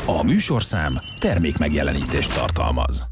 A műsorszám termék megjelenítést tartalmaz.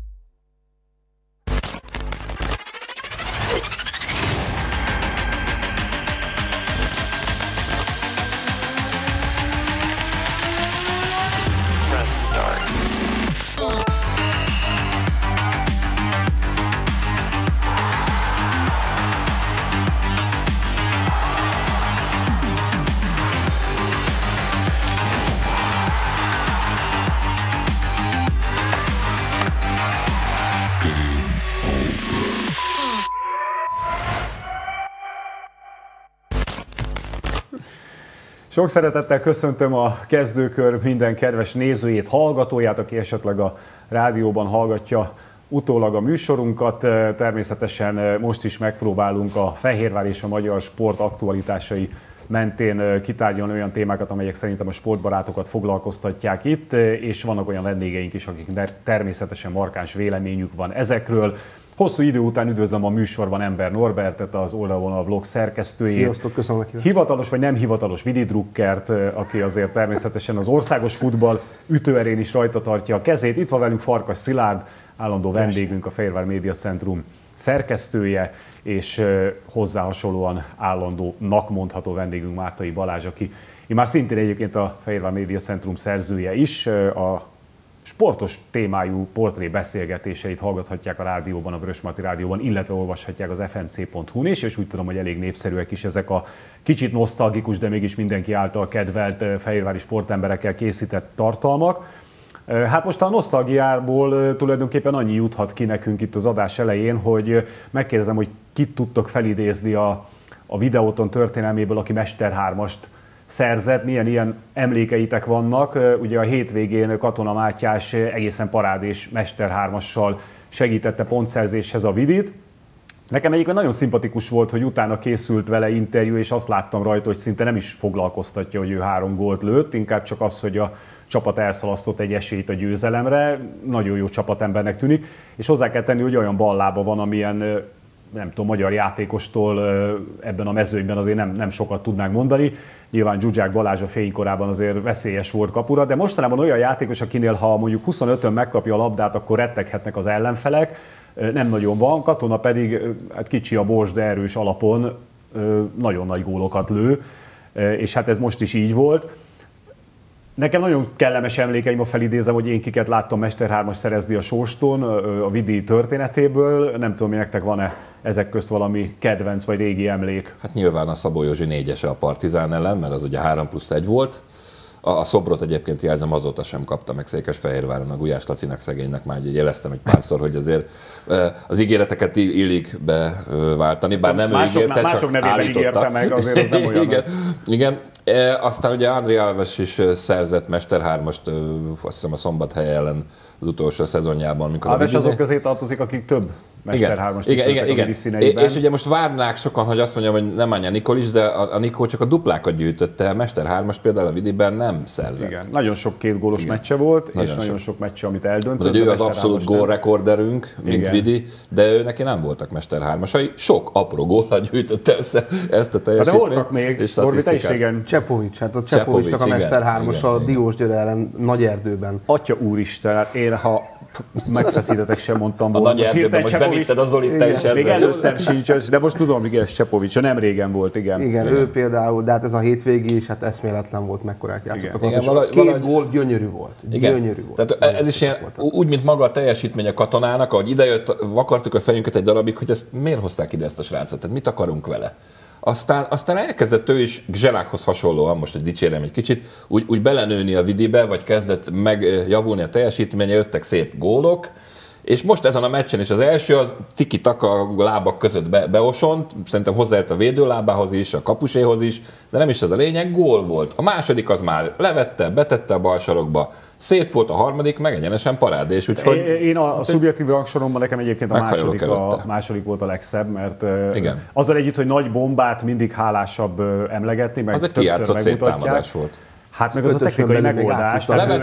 Sok szeretettel köszöntöm a kezdőkör minden kedves nézőjét, hallgatóját, aki esetleg a rádióban hallgatja utólag a műsorunkat. Természetesen most is megpróbálunk a Fehérvár és a magyar sport aktualitásai mentén kitárgyalni olyan témákat, amelyek szerintem a sportbarátokat foglalkoztatják itt, és vannak olyan vendégeink is, akiknek természetesen markáns véleményük van ezekről. Hosszú idő után üdvözlöm a műsorban Ember Norbertet, az Oldalvonal Vlog szerkesztőjét. Sziasztok, köszönöm a hivatalos vagy nem hivatalos Vidi Druckert, aki azért természetesen az országos futball ütőerén is rajta tartja a kezét. Itt van velünk Farkas Szilárd, állandó vendégünk, a Fehérvár Média Centrum szerkesztője, és hozzá hasonlóan állandónak mondható vendégünk Mártai Balázs, aki már szintén egyébként a Fehérvár Média Centrum szerzője is. A sportos témájú portré beszélgetéseit hallgathatják a rádióban, a Vörösmarty Rádióban, illetve olvashatják az fnc.hu-n is, és úgy tudom, hogy elég népszerűek is ezek a kicsit nosztalgikus, de mégis mindenki által kedvelt fehérvári sportemberekkel készített tartalmak. Hát most a nosztalgiából tulajdonképpen annyi juthat ki nekünk itt az adás elején, hogy megkérdezem, hogy kit tudtok felidézni a videóton történelméből, aki Mester 3-ast szerzett, milyen ilyen emlékeitek vannak. Ugye a hétvégén Katona Mátyás egészen parádés Mester 3-assal segítette pontszerzéshez a Vidit. Nekem egyébként nagyon szimpatikus volt, hogy utána készült vele interjú, és azt láttam rajta, hogy szinte nem is foglalkoztatja, hogy ő 3 gólt lőtt, inkább csak az, hogy a csapat elszalasztott egy esélyt a győzelemre. Nagyon jó csapatembernek tűnik, és hozzá kell tenni, hogy olyan ballába van, amilyen nem tudom, magyar játékostól ebben a mezőnyben azért nem sokat tudnánk mondani. Nyilván Zsuzsák Balázs a fénykorában azért veszélyes volt kapura, de mostanában olyan játékos, akinél ha mondjuk 25-ön megkapja a labdát, akkor retteghetnek az ellenfelek, nem nagyon van. Katona pedig hát kicsi a bors, de erős alapon nagyon nagy gólokat lő, és hát ez most is így volt. Nekem nagyon kellemes emlékeim, a felidézem, hogy én kiket láttam Mester 3-as szerezni a Sóston, a Vidi történetéből. Nem tudom, hogy nektek van-e ezek közt valami kedvenc vagy régi emlék? Hát nyilván a Szabó Józsi 4-ese a Partizán ellen, mert az ugye 3+1 volt. A szobrot egyébként jelzem, azóta sem kapta meg Székesfehérváron, a Gulyás Lacinak szegénynek már jeleztem egy párszor, hogy azért az ígéreteket illik beváltani, bár nem ő ígérte, mások csak nevében ígérte meg, azért ez nem olyan. Igen. Aztán ugye André Alves is szerzett Mester 3-ast, azt hiszem a Szombathely ellen az utolsó szezonjában. Alves azok közé tartozik, akik több Mester 3-ast is a Vidi színeiben. És ugye most várnák sokan, hogy azt mondjam, hogy nem Anya Nikol is, de a Nikó csak a duplákat gyűjtötte, Mester 3-as például a Vidiben nem szerzett. Igen, nagyon sok kétgólos meccse volt, és nagyon sok meccse, amit eldöntött. Ő az abszolút gólrekorderünk, mint Vidi, de ő neki nem voltak Mester 3-asai, sok apró góllal gyűjtötte össze ezt a teljesítményt. De voltak még, Norbi, te is régen. Csepovics, hát a Csepovicsnak a Mester 3-as a Diósgyőr ellen Nagyerdőben. Atya úristen, én ha megfeszítetek sem mondtam volna. A Nagyerdőben most bevitted az Zolit, te is ezzel. Még előttem sincs, de most tudom, hogy ez Csepovics, nem régen volt, igen. Igen, ő például, de hát ez a hétvégi is, hát eszméletlen volt, mekkorák játszottak. Igen, két gól gyönyörű volt. Gyönyörű volt. Tehát ez is ilyen, úgy, mint maga a teljesítmény a Katonának, ahogy idejött, vakartuk a fejünket egy darabig, hogy ezt miért hozták ide ezt a srácot, tehát mit akarunk vele. Aztán elkezdett ő is Zselákhoz hasonlóan, most hogy dicsérem egy kicsit, úgy belenőni a Vidibe, vagy kezdett megjavulni a teljesítménye, jöttek szép gólok, és most ezen a meccsen is az első, az tiki-taka a lábak között beosont, szerintem hozzáért a védőlábához is, a kapuséhoz is, de nem is ez a lényeg, gól volt. A második az már levette, betette a bal sarokba, szép volt, a harmadik, meg egyenesen parádés. Úgyhogy én a szubjektív rangsoromban nekem egyébként a második volt a legszebb, mert azzal együtt, hogy nagy bombát mindig hálásabb emlegetni, meg az egy kijátszott szép támadás volt. Hát meg az a technikai megoldás.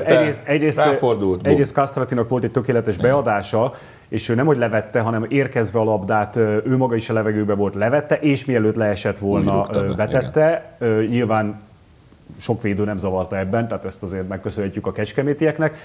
Egyrészt Castratinak volt egy tökéletes beadása, és ő nem hogy levette, hanem érkezve a labdát, ő maga is a levegőbe volt, levette, és mielőtt leesett volna, betette. Nyilván sok védő nem zavarta ebben, tehát ezt azért megköszönhetjük a kecskemétieknek,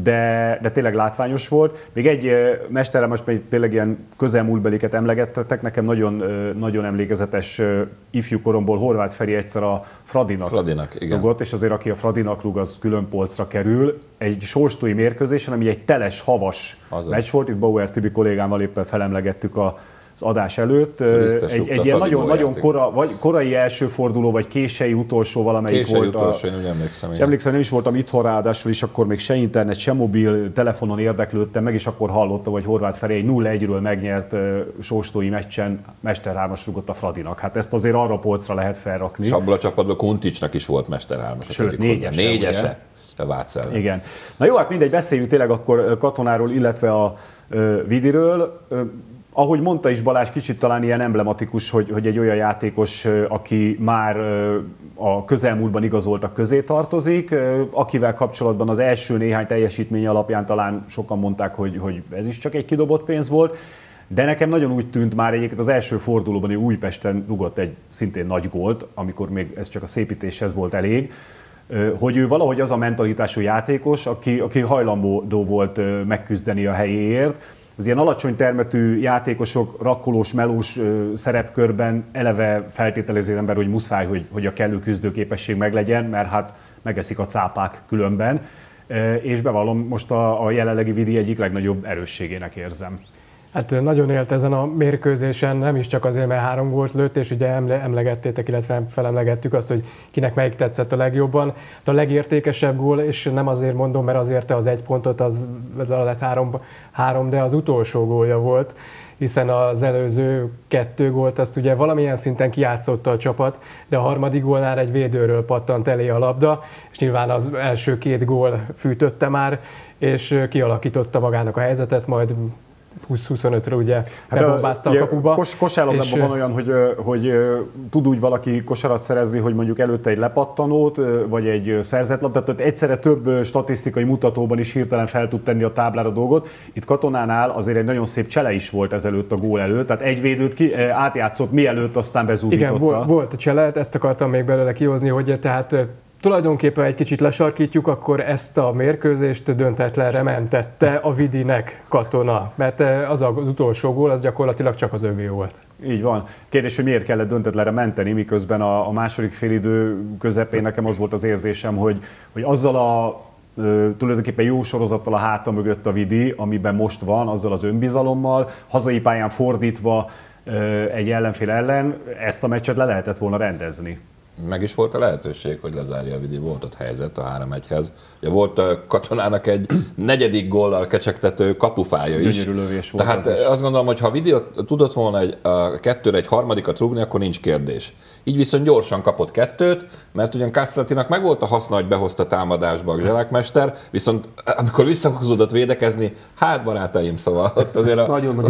de tényleg látványos volt. Még egy mesterre most még tényleg ilyen közelmúltbeliket emlegettetek, nekem nagyon emlékezetes ifjú koromból Horváth Feri egyszer a Fradinak rugott, és azért aki a Fradinak rúg, az külön polcra kerül. Egy sorstói mérkőzésen, ami egy teles, havas meccs volt, itt Bauer Tibi kollégámmal éppen felemlegettük az adás előtt. Egy ilyen nagyon korai első forduló, vagy késői utolsó valamelyik késői volt. Utolsó, én úgy emlékszem. És emlékszem, nem is voltam itthon ráadásul, és akkor még se internet, se mobil, telefonon érdeklődtem meg, és akkor hallottam, hogy Horváth Feri egy 0-1-ről megnyert sorstói meccsen Mester 3-as rúgott a Fradinak. Hát ezt azért arra polcra lehet felrakni. És abból a csapatban Kunticsnak is volt Mester 3-as. Sőt, négyese. A Vácel. Igen. Na jó, hát mindegy, beszéljünk tényleg akkor Katonáról, illetve a Vidiről. Ahogy mondta is Balázs, kicsit talán ilyen emblematikus, hogy egy olyan játékos, aki már a közelmúltban igazoltak közé tartozik, akivel kapcsolatban az első néhány teljesítmény alapján talán sokan mondták, hogy ez is csak egy kidobott pénz volt, de nekem nagyon úgy tűnt már egyébként az első fordulóban, hogy Újpesten rugott egy szintén nagy gólt, amikor még ez csak a szépítéshez volt elég, hogy ő valahogy az a mentalitású játékos, aki hajlandó volt megküzdeni a helyéért. Az ilyen alacsony termetű játékosok rakkolós, melós szerepkörben eleve feltételezi az ember, hogy muszáj, hogy a kellő küzdőképesség meglegyen, mert hát megeszik a cápák különben. És bevallom, most a jelenlegi Vidi egyik legnagyobb erősségének érzem. Hát nagyon élt ezen a mérkőzésen, nem is csak azért, mert 3 gólt lőtt, és ugye emlegettétek, illetve felemlegettük azt, hogy kinek melyik tetszett a legjobban. Hát a legértékesebb gól, és nem azért mondom, mert azért te az 1 pontot, az lett 3, de az utolsó gólja volt, hiszen az előző 2 gólt azt ugye valamilyen szinten kijátszotta a csapat, de a harmadik gólnál egy védőről pattant elé a labda, és nyilván az első 2 gól fűtötte már, és kialakította magának a helyzetet, majd 20-25-re ugye bebombázta a kapuba. Kosárlabdában van olyan, hogy tud úgy valaki kosarat szerezni, hogy mondjuk előtte egy lepattanót, vagy egy szerzett labdát, tehát egyszerre több statisztikai mutatóban is hirtelen fel tud tenni a táblára dolgot. Itt Katonánál azért egy nagyon szép csele is volt ezelőtt a gól előtt, tehát egy védőt átjátszott mielőtt, aztán bezúdította. Igen, volt csele, ezt akartam még belőle kihozni, hogy tehát tulajdonképpen egy kicsit lesarkítjuk, akkor ezt a mérkőzést döntetlenre mentette a Vidinek Katona, mert az utolsó gól az gyakorlatilag csak az övé volt. Így van. Kérdés, hogy miért kellett döntetlenre menteni, miközben a második félidő közepén nekem az volt az érzésem, hogy azzal a tulajdonképpen jó sorozattal a háta mögött a Vidi, amiben most van, azzal az önbizalommal, hazai pályán fordítva egy ellenfél ellen, ezt a meccset le lehetett volna rendezni. Meg is volt a lehetőség, hogy lezárja a Vidi, volt ott helyzet a 3-1-hez. Ugye volt a Katonának egy 4. góllal kecsegtető kapufája is. Gyönyörű lövés volt. Tehát azt gondolom, hogy ha a Vidi tudott volna a 2-re egy harmadikat rúgni, akkor nincs kérdés. Így viszont gyorsan kapott 2-t, mert ugyan Castratinak meg volt a haszna, hogy behozta támadásba a Zselákmester, viszont amikor visszahúzódott védekezni, hát barátaim, szóval ott azért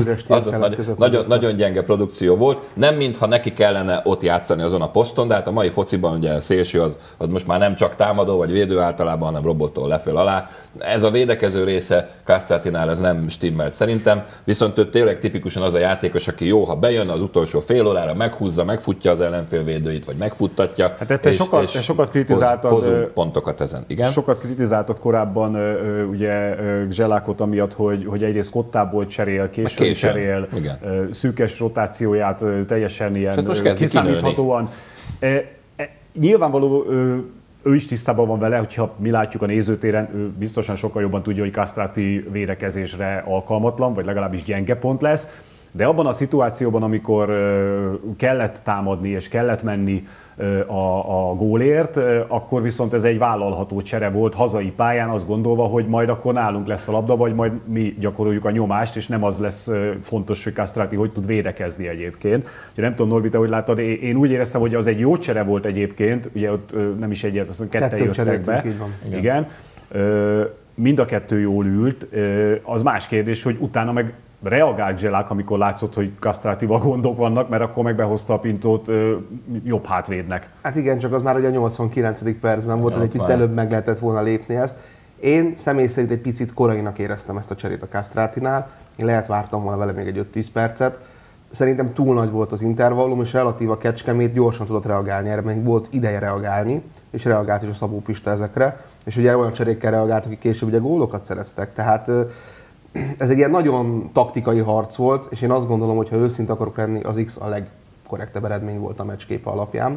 nagyon gyenge produkció volt. Nem mintha neki kellene ott játszani azon a poszton, de hát a mai fociban ugye a szélső az most már nem csak támadó vagy védő általában, hanem robottól leföl alá. Ez a védekező része Castratinál ez nem stimmelt szerintem, viszont ő tényleg tipikusan az a játékos, aki jó, ha bejön az utolsó fél órára, meghúzza, megfutja az ellenfél védőit, vagy megfuttatja. Hát te sokat kritizáltad, hozunk pontokat ezen. Igen? Sokat kritizáltad korábban ugye Zselákot amiatt, hogy egyrészt Kottából cserél, későn cserél, szűkes rotációját teljesen ilyen kiszámíthatóan. Nyilvánvaló ő is tisztában van vele, hogyha mi látjuk a nézőtéren, ő biztosan sokkal jobban tudja, hogy Castrati védekezésre alkalmatlan, vagy legalábbis gyenge pont lesz, de abban a szituációban, amikor kellett támadni és kellett menni a gólért, akkor viszont ez egy vállalható csere volt hazai pályán, azt gondolva, hogy majd akkor nálunk lesz a labda, vagy majd mi gyakoroljuk a nyomást, és nem az lesz fontos, hogy Castrati hogy tud védekezni egyébként. Úgyhogy nem tudom, Norbi, te hogy láttad, én úgy éreztem, hogy az egy jó csere volt egyébként, ugye ott nem is egyet, azt mondom, ketten jöttek be. Igen. Mind a kettő jól ült, az más kérdés, hogy utána meg reagált Zselák, amikor látszott, hogy Castratival gondok vannak, mert akkor meg behozta a Pintót jobb hátvédnek. Hát igen, csak az már ugye a 89. percben volt, hogy egy picit előbb meg lehetett volna lépni ezt. Én személy szerint egy picit korainak éreztem ezt a cserét a Castratinál. Én lehet vártam volna vele még egy 5-10 percet. szerintem túl nagy volt az intervallum, és relatív a Kecskemét gyorsan tudott reagálni erre, mert volt ideje reagálni, és reagált is a Szabó Pista ezekre, és ugye olyan cserékkel reagált, akik később ugye gólokat szereztek, tehát ez egy ilyen nagyon taktikai harc volt, és én azt gondolom, hogy ha őszinte akarok lenni, az X a legkorrektebb eredmény volt a meccsképe alapján.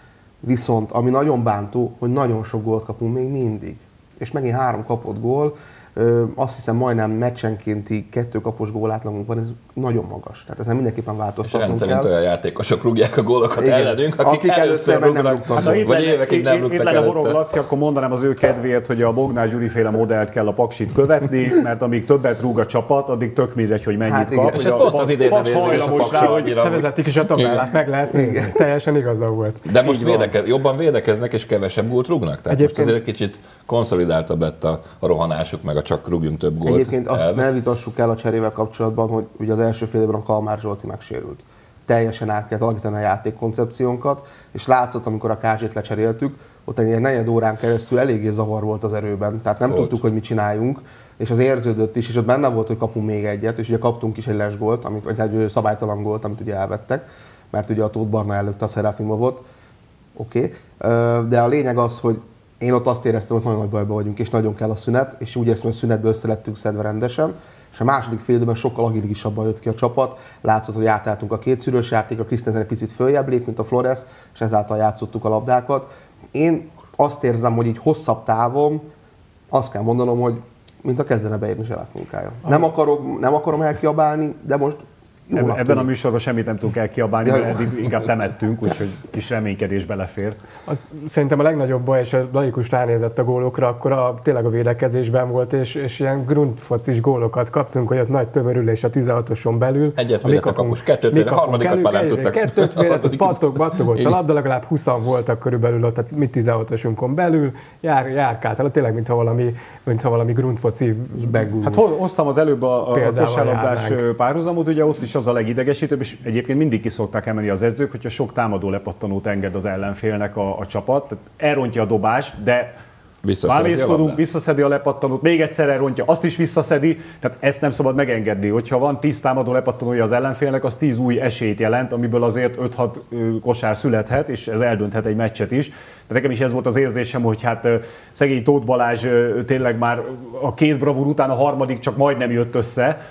Viszont ami nagyon bántó, hogy nagyon sok gólt kapunk még mindig. És megint 3 kapott gól, azt hiszem majdnem meccsenkénti 2 kapos gólátlagunk van, ez nagyon magas. Tehát ezen mindenképpen változtatnunk kell. És rendszerint olyan játékosok rúgják a gólokat ellenünk, akik először rúgnak, vagy évekig nem rúgtak előtte. Itt lenne Horog Laci, akkor mondanám az ő kedvéért, hogy a Bognár Gyuri-féle modellt kell a Paksit követni, mert amíg többet rúg a csapat, addig tök mindegy, hogy mennyit kap. És ez pont az idén nem érvényes a Paksi annyira. Levezetik is a tabellát, meg lehet nézni. Teljesen igaza volt. De most jobban védekeznek és kevesebb gólt rúgnak? Tehát most azért kicsit konszolidáltabb lett a rohanásuk, meg a csak rúgjunk több gólt. Egyébként azt ne vitassuk el a cserével kapcsolatban, hogy ugye az első fél évben a Kalmár Zsolti megsérült. Teljesen át kellett alakítani a játékkoncepciónkat, és látszott, amikor a Kázsét lecseréltük, ott egy negyed órán keresztül eléggé zavar volt az erőben, tehát nem tudtuk, hogy mit csináljunk, és az érződött is, és ott benne volt, hogy kapunk még egyet, és ugye kaptunk is egy lesgólt, vagy egy szabálytalan gólt, amit ugye elvettek, mert ugye a Tóth Barna előtt a Szerafimovot. Oké. De a lényeg az, hogy én ott azt éreztem, hogy nagyon nagy bajban vagyunk, és nagyon kell a szünet, és úgy éreztem, hogy a szünetből össze lettünk szedve rendesen, és a második fél időben sokkal agiligisabban jött ki a csapat, látszott, hogy átálltunk a 2 szűrős játékra, Christensen egy picit följebb lép, mint a Flores, és ezáltal játszottuk a labdákat. Én azt érzem, hogy így hosszabb távon azt kell mondanom, hogy mint a kezdene beérni Zselák munkája. Nem akarom elkiabálni, de most ebben a műsorban semmit nem tudunk elkiabálni, mert eddig inkább temettünk, úgyhogy kis reménykedés belefér. Szerintem a legnagyobb baj, és a laikus ránézett a gólokra, akkor tényleg a védekezésben volt, és ilyen grundfocis gólokat kaptunk, hogy ott nagy tömörülés a 16-oson belül. Egyet védett a kapus, 2-t védett, a harmadikat már nem tudtak. 2-t védett, battogott a labda, legalább 20-an voltak körülbelül ott, tehát mi 16-osunkon belül, járkált, tényleg mintha valami grundfoci begúl. Hát hoztam az előbb a kosárlabdás párhuzamot, ugye ott is az a legidegesítőbb, és egyébként mindig ki szokták emelni az edzők, hogyha sok támadó lepattanót enged az ellenfélnek a csapat. Tehát elrontja a dobást, de vámészkodunk, visszaszedi a lepattanót, még egyszer elrontja, azt is visszaszedi, tehát ezt nem szabad megengedni. Hogyha van 10 támadó lepattanója az ellenfélnek, az 10 új esélyt jelent, amiből azért 5-6 kosár születhet, és ez eldönthet egy meccset is. De nekem is ez volt az érzésem, hogy hát szegény Tóth Balázs tényleg már a 2 bravúr után a harmadik csak majdnem jött össze,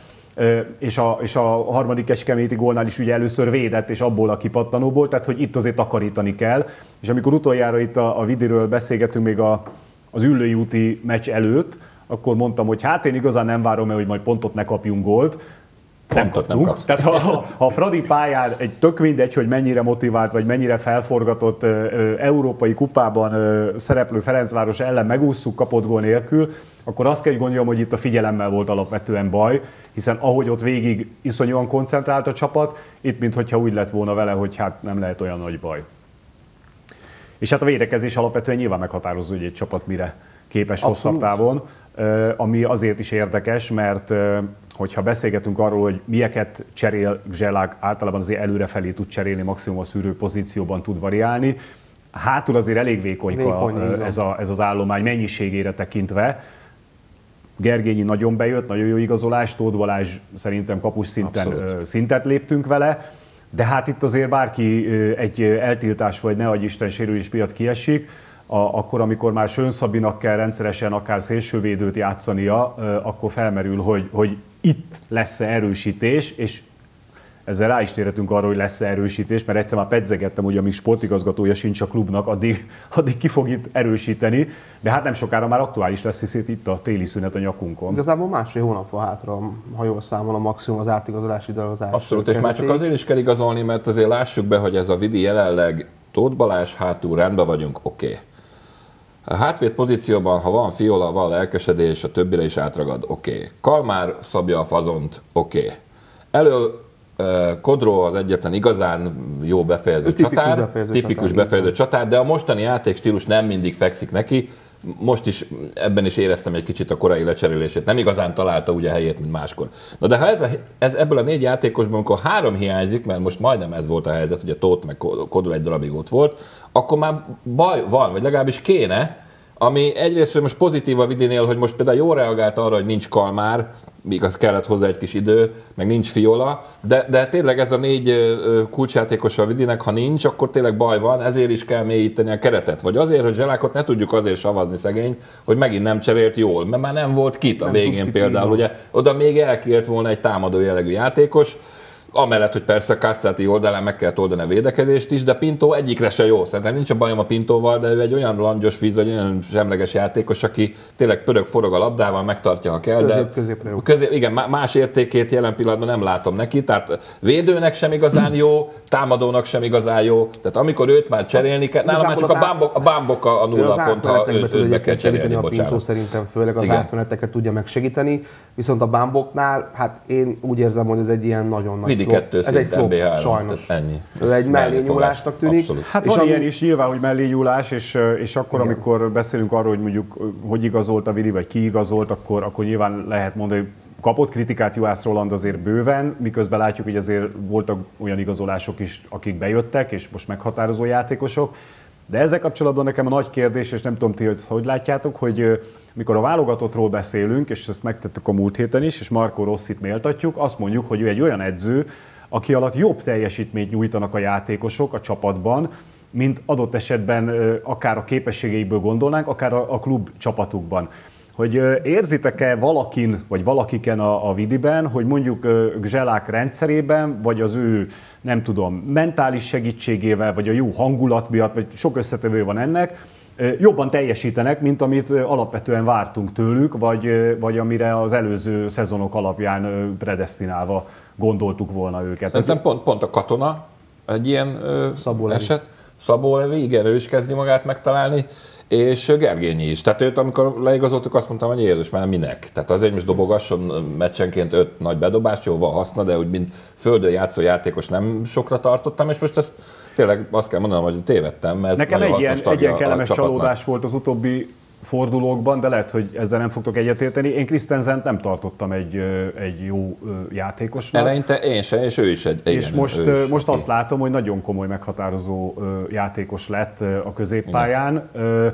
és a harmadik kecskeméti gólnál is ugye először védett, és abból a kipattanóból, tehát hogy itt azért takarítani kell. És amikor utoljára itt a Vidiről beszélgetünk még az Üllői úti meccs előtt, akkor mondtam, hogy hát én igazán nem várom el, hogy majd pontot ne kapjunk gólt. Nem kaptunk. Tehát ha a Fradi pályán egy tök mindegy, hogy mennyire motivált, vagy mennyire felforgatott európai kupában szereplő Ferencváros ellen megússzuk kapott gól nélkül, akkor azt kell, hogy gondoljam, hogy itt a figyelemmel volt alapvetően baj, hiszen ahogy ott végig iszonyúan koncentrált a csapat, itt minthogyha úgy lett volna vele, hogy hát nem lehet olyan nagy baj. És hát a védekezés alapvetően nyilván meghatározó, hogy egy csapat mire képes hosszabb távon, ami azért is érdekes, mert hogyha beszélgetünk arról, hogy mieket cserél Zselák, általában azért előrefelé tud cserélni, maximum a szűrő pozícióban tud variálni. Hátul azért elég vékonyka ez az állomány mennyiségére tekintve. Gergényi nagyon bejött, nagyon jó igazolás, Tóth Balázs szerintem kapus szintet léptünk vele, de hát itt azért bárki egy eltiltás vagy ne adj Isten sérülés miatt kiesik, akkor, amikor már Schön Szabinak kell rendszeresen akár szélsővédőt játszania, akkor felmerül, hogy itt lesz-e erősítés, és ezzel rá is térhetünk arra, hogy lesz-e erősítés, mert egyszer már pedzegettem, hogy amíg sportigazgatója sincs a klubnak, addig ki fog itt erősíteni, de hát nem sokára már aktuális lesz, hisz itt a téli szünet a nyakunkon. Igazából másfél hónap van hátra, ha jól számol a maximum az átigazolási időzás. Abszolút, és már csak azért is kell igazolni, mert azért lássuk be, hogy ez a Vidi jelenleg Tóth Balázs hátul rendben vagyunk, oké. A hátvéd pozícióban, ha van Fiola, van lelkesedés, a többire is átragad, oké. Kalmár szabja a fazont, oké. Elől Kodró az egyetlen igazán jó befejező csatár, tipikus befejező csatár, de a mostani játékstílus nem mindig fekszik neki. Most is ebben is éreztem egy kicsit a korai lecserélését. Nem igazán találta ugye a helyét, mint máskor. Na de ha ez ebből a 4 játékosból, amikor 3 hiányzik, mert most majdnem ez volt a helyzet, ugye Tóth meg Kodró egy darabig ott volt, akkor már baj van, vagy legalábbis kéne Ami egyrészt most pozitív a Vidinél, hogy most például jól reagált arra, hogy nincs Kalmár, míg az kellett hozzá egy kis idő, meg nincs Fiola, de tényleg ez a 4 kulcsjátékos a Vidinek, ha nincs, akkor tényleg baj van, ezért is kell mélyíteni a keretet. Vagy azért, hogy Zselákot ne tudjuk azért savazni szegény, hogy megint nem cserélt jól, mert már nem volt kit a végén például. Ugye, oda még elkért volna egy támadó jellegű játékos, amellett, hogy persze a Castelli oldalán meg kell oldani a védekezést is, de Pinto egyikre se jó. Szerintem nincs a bajom a Pintóval, de ő egy olyan langyos víz, vagy olyan semleges játékos, aki tényleg pörög-forog a labdával, megtartja, ha kell. Középre jó. Igen, más értékét jelen pillanatban nem látom neki, tehát védőnek sem igazán jó, támadónak sem igazán jó. Tehát amikor őt már cserélni kell, nálam már csak a Bámbok a 0 pont, ha őt be kell cserélni, a Pinto szerintem főleg az átmeneteket tudja megsegíteni, viszont a Bámboknál, hát én úgy érzem, hogy ez egy ilyen nagyon nagy ez egy flop, sajnos. Ennyi. Ez egy mellényúlásnak tűnik. Abszolút. Hát van ilyen is nyilván, hogy mellényúlás, és akkor, igen, amikor beszélünk arról, hogy mondjuk hogy igazolt a Vidi, vagy ki igazolt, akkor nyilván lehet mondani, hogy kapott kritikát Juhász Roland azért bőven, miközben látjuk, hogy azért voltak olyan igazolások is, akik bejöttek, és most meghatározó játékosok. De ezzel kapcsolatban nekem a nagy kérdés, és nem tudom ti, hogy látjátok, hogy mikor a válogatottról beszélünk, és ezt megtettük a múlt héten is, és Marco Rossit méltatjuk, azt mondjuk, hogy ő egy olyan edző, aki alatt jobb teljesítményt nyújtanak a játékosok a csapatban, mint adott esetben akár a képességeiből gondolnánk, akár a klub csapatukban. Hogy érzitek-e valakin, vagy valakiken a Vidiben, hogy mondjuk Zselák rendszerében, vagy az ő, nem tudom, mentális segítségével, vagy a jó hangulat miatt, vagy sok összetevő van ennek, jobban teljesítenek, mint amit alapvetően vártunk tőlük, vagy amire az előző szezonok alapján predesztinálva gondoltuk volna őket. Szerintem pont a Katona egy ilyen eset. Szabó Levi, igen, ő is kezdi magát megtalálni, és Gergényi is. Tehát őt, amikor leigazoltuk, azt mondtam, hogy Jézus, már minek? Tehát azért most dobogasson meccsenként 5 nagy bedobást, jó, van haszna, de úgy mint földön játszó játékos nem sokra tartottam, és most ezt tényleg azt kell mondanom, hogy tévedtem, mert nekem egy ilyen kellemes csalódás volt az utóbbi fordulókban, de lehet, hogy ezzel nem fogtok egyetérteni. Én Christensent nem tartottam egy jó játékosnak. Eleinte én sem, és ő is egy. És igen, most azt látom, hogy nagyon komoly meghatározó játékos lett a középpályán. Igen.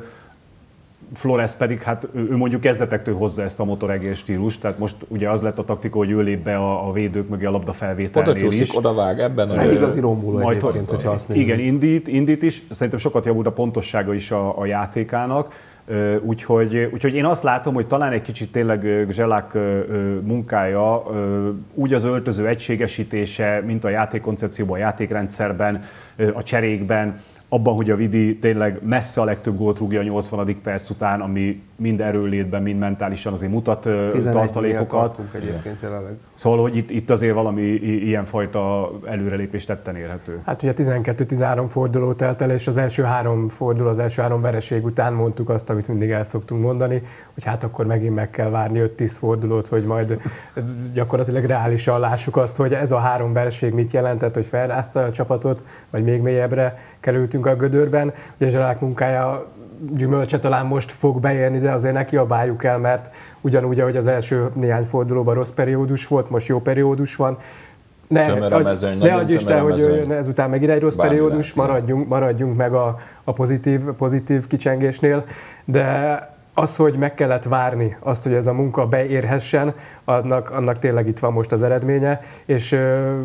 Flores pedig, hát ő mondjuk kezdetektől hozza ezt a motoregér stílust, tehát most ugye az lett a taktika, hogy ő lép be a védők mögé a labdafelvételnél is. Oda csúszik, oda vág ebben. Egy igazi rombuló egyébként, hogyha azt nézzük. Igen, indít is, szerintem sokat javult a pontossága is a játékának. Úgyhogy én azt látom, hogy talán egy kicsit tényleg Zselák munkája, úgy az öltöző egységesítése, mint a játékkoncepcióban, a játékrendszerben, a cserékben, abban, hogy a Vidi tényleg messze a legtöbb gólt rúgja a 80. perc után, ami mind erőlétben, mind mentálisan azért mutat tartalékokat. Szóval, hogy itt azért valami ilyenfajta előrelépést tetten érhető. Hát ugye 12-13 forduló telt el, és az első 3 forduló, az első 3 vereség után mondtuk azt, amit mindig el szoktunk mondani, hogy hát akkor megint meg kell várni 5-10 fordulót, hogy majd gyakorlatilag reálisan lássuk azt, hogy ez a 3 vereség mit jelentett, hogy felrázta a csapatot, vagy még mélyebbre kerültünk a gödörben. Ugye Zselák munkája gyümölcse talán most fog beérni, de azért ne kiabáljuk el, mert ugyanúgy, ahogy az első néhány fordulóban rossz periódus volt, most jó periódus van. Ne adj Isten, hogy ezután megint egy rossz periódus, maradjunk meg a pozitív kicsengésnél, de az, hogy meg kellett várni azt, hogy ez a munka beérhessen, annak tényleg itt van most az eredménye, és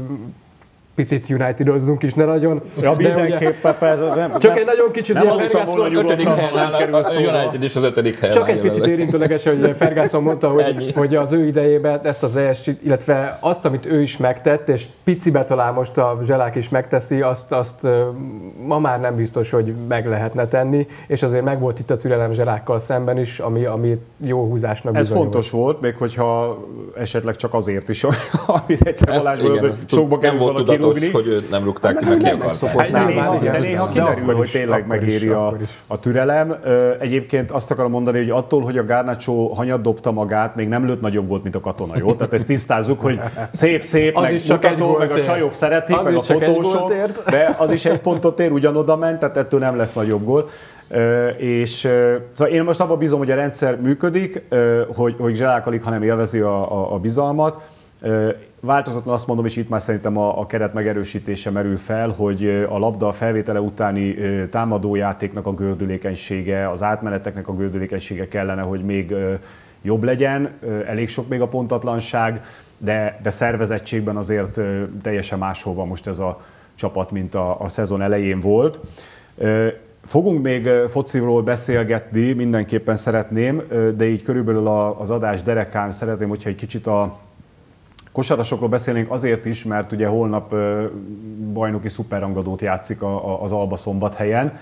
picit United-ozzunk is, ne nagyon. Ja, mindenképpen persze. Csak egy nagyon kicsit ilyen Ferguson 5. helyen áll, a United is az 5. helyen. Csak egy picit érintőleges, hogy Ferguson mondta, hogy az ő idejében ezt az illetve azt, amit ő is megtett, és picibe talán most a Zselák is megteszi, azt ma már nem biztos, hogy meg lehetne tenni, és azért megvolt itt a türelem Zselákkal szemben is, ami jó húzásnak bizonyult. Ez fontos volt, még hogyha esetleg csak azért is, amit egyszer Balázs hogy sokba kerül valaki rúgni. Hogy őt nem rúgták ki, meg ki akarták. De néha kiderül, hogy tényleg megéri a türelem. Egyébként azt akarom mondani, hogy attól, hogy a Garnacho hanyat dobta magát, még nem lőtt nagyobb volt, mint a Katona, jó? Tehát ezt tisztázzuk, hogy szép, meg mutató, meg a csajok szeretik, meg a fotósok, de az is egy pontot ér, ugyanoda ment, tehát ettől nem lesz nagyobb gól. És szóval én most abban bízom, hogy a rendszer működik, hogy Zselák alig, hanem élvezi a bizalmat. változatlan azt mondom, és itt már szerintem a keret megerősítése merül fel, hogy a labda felvétele utáni támadójátéknak a gördülékenysége, az átmeneteknek a gördülékenysége kellene, hogy még jobb legyen, elég sok még a pontatlanság, de szervezettségben azért teljesen máshol van most ez a csapat, mint a szezon elején volt. Fogunk még fociról beszélgetni, mindenképpen szeretném, de így körülbelül az adás derekán szeretném, hogyha egy kicsit a kosarasokról beszélnénk azért is, mert ugye holnap bajnoki szuperrangadót játszik az Alba Szombathelyen.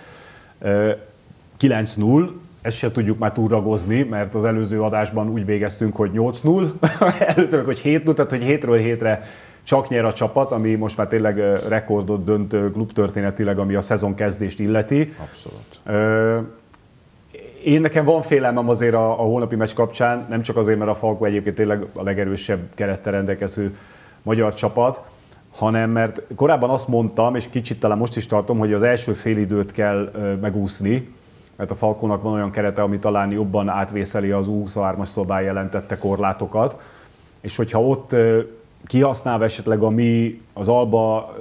9-0, ezt se tudjuk már túlragozni, mert az előző adásban úgy végeztünk, hogy 8-0, előtte meg, hogy 7-0, tehát hogy 7-ről 7-re csak nyer a csapat, ami most már tényleg rekordot dönt klubtörténetileg, ami a szezon kezdést illeti. Abszolút. Én nekem van félelmem azért a holnapi meccs kapcsán, nem csak azért, mert a Falko egyébként tényleg a legerősebb kerettel rendelkező magyar csapat, hanem mert korábban azt mondtam, és kicsit talán most is tartom, hogy az első félidőt kell megúszni, mert a Falkónak van olyan kerete, ami talán jobban átvészeli az U23-as szobán jelentette korlátokat, és hogyha ott kihasználva esetleg az Alba,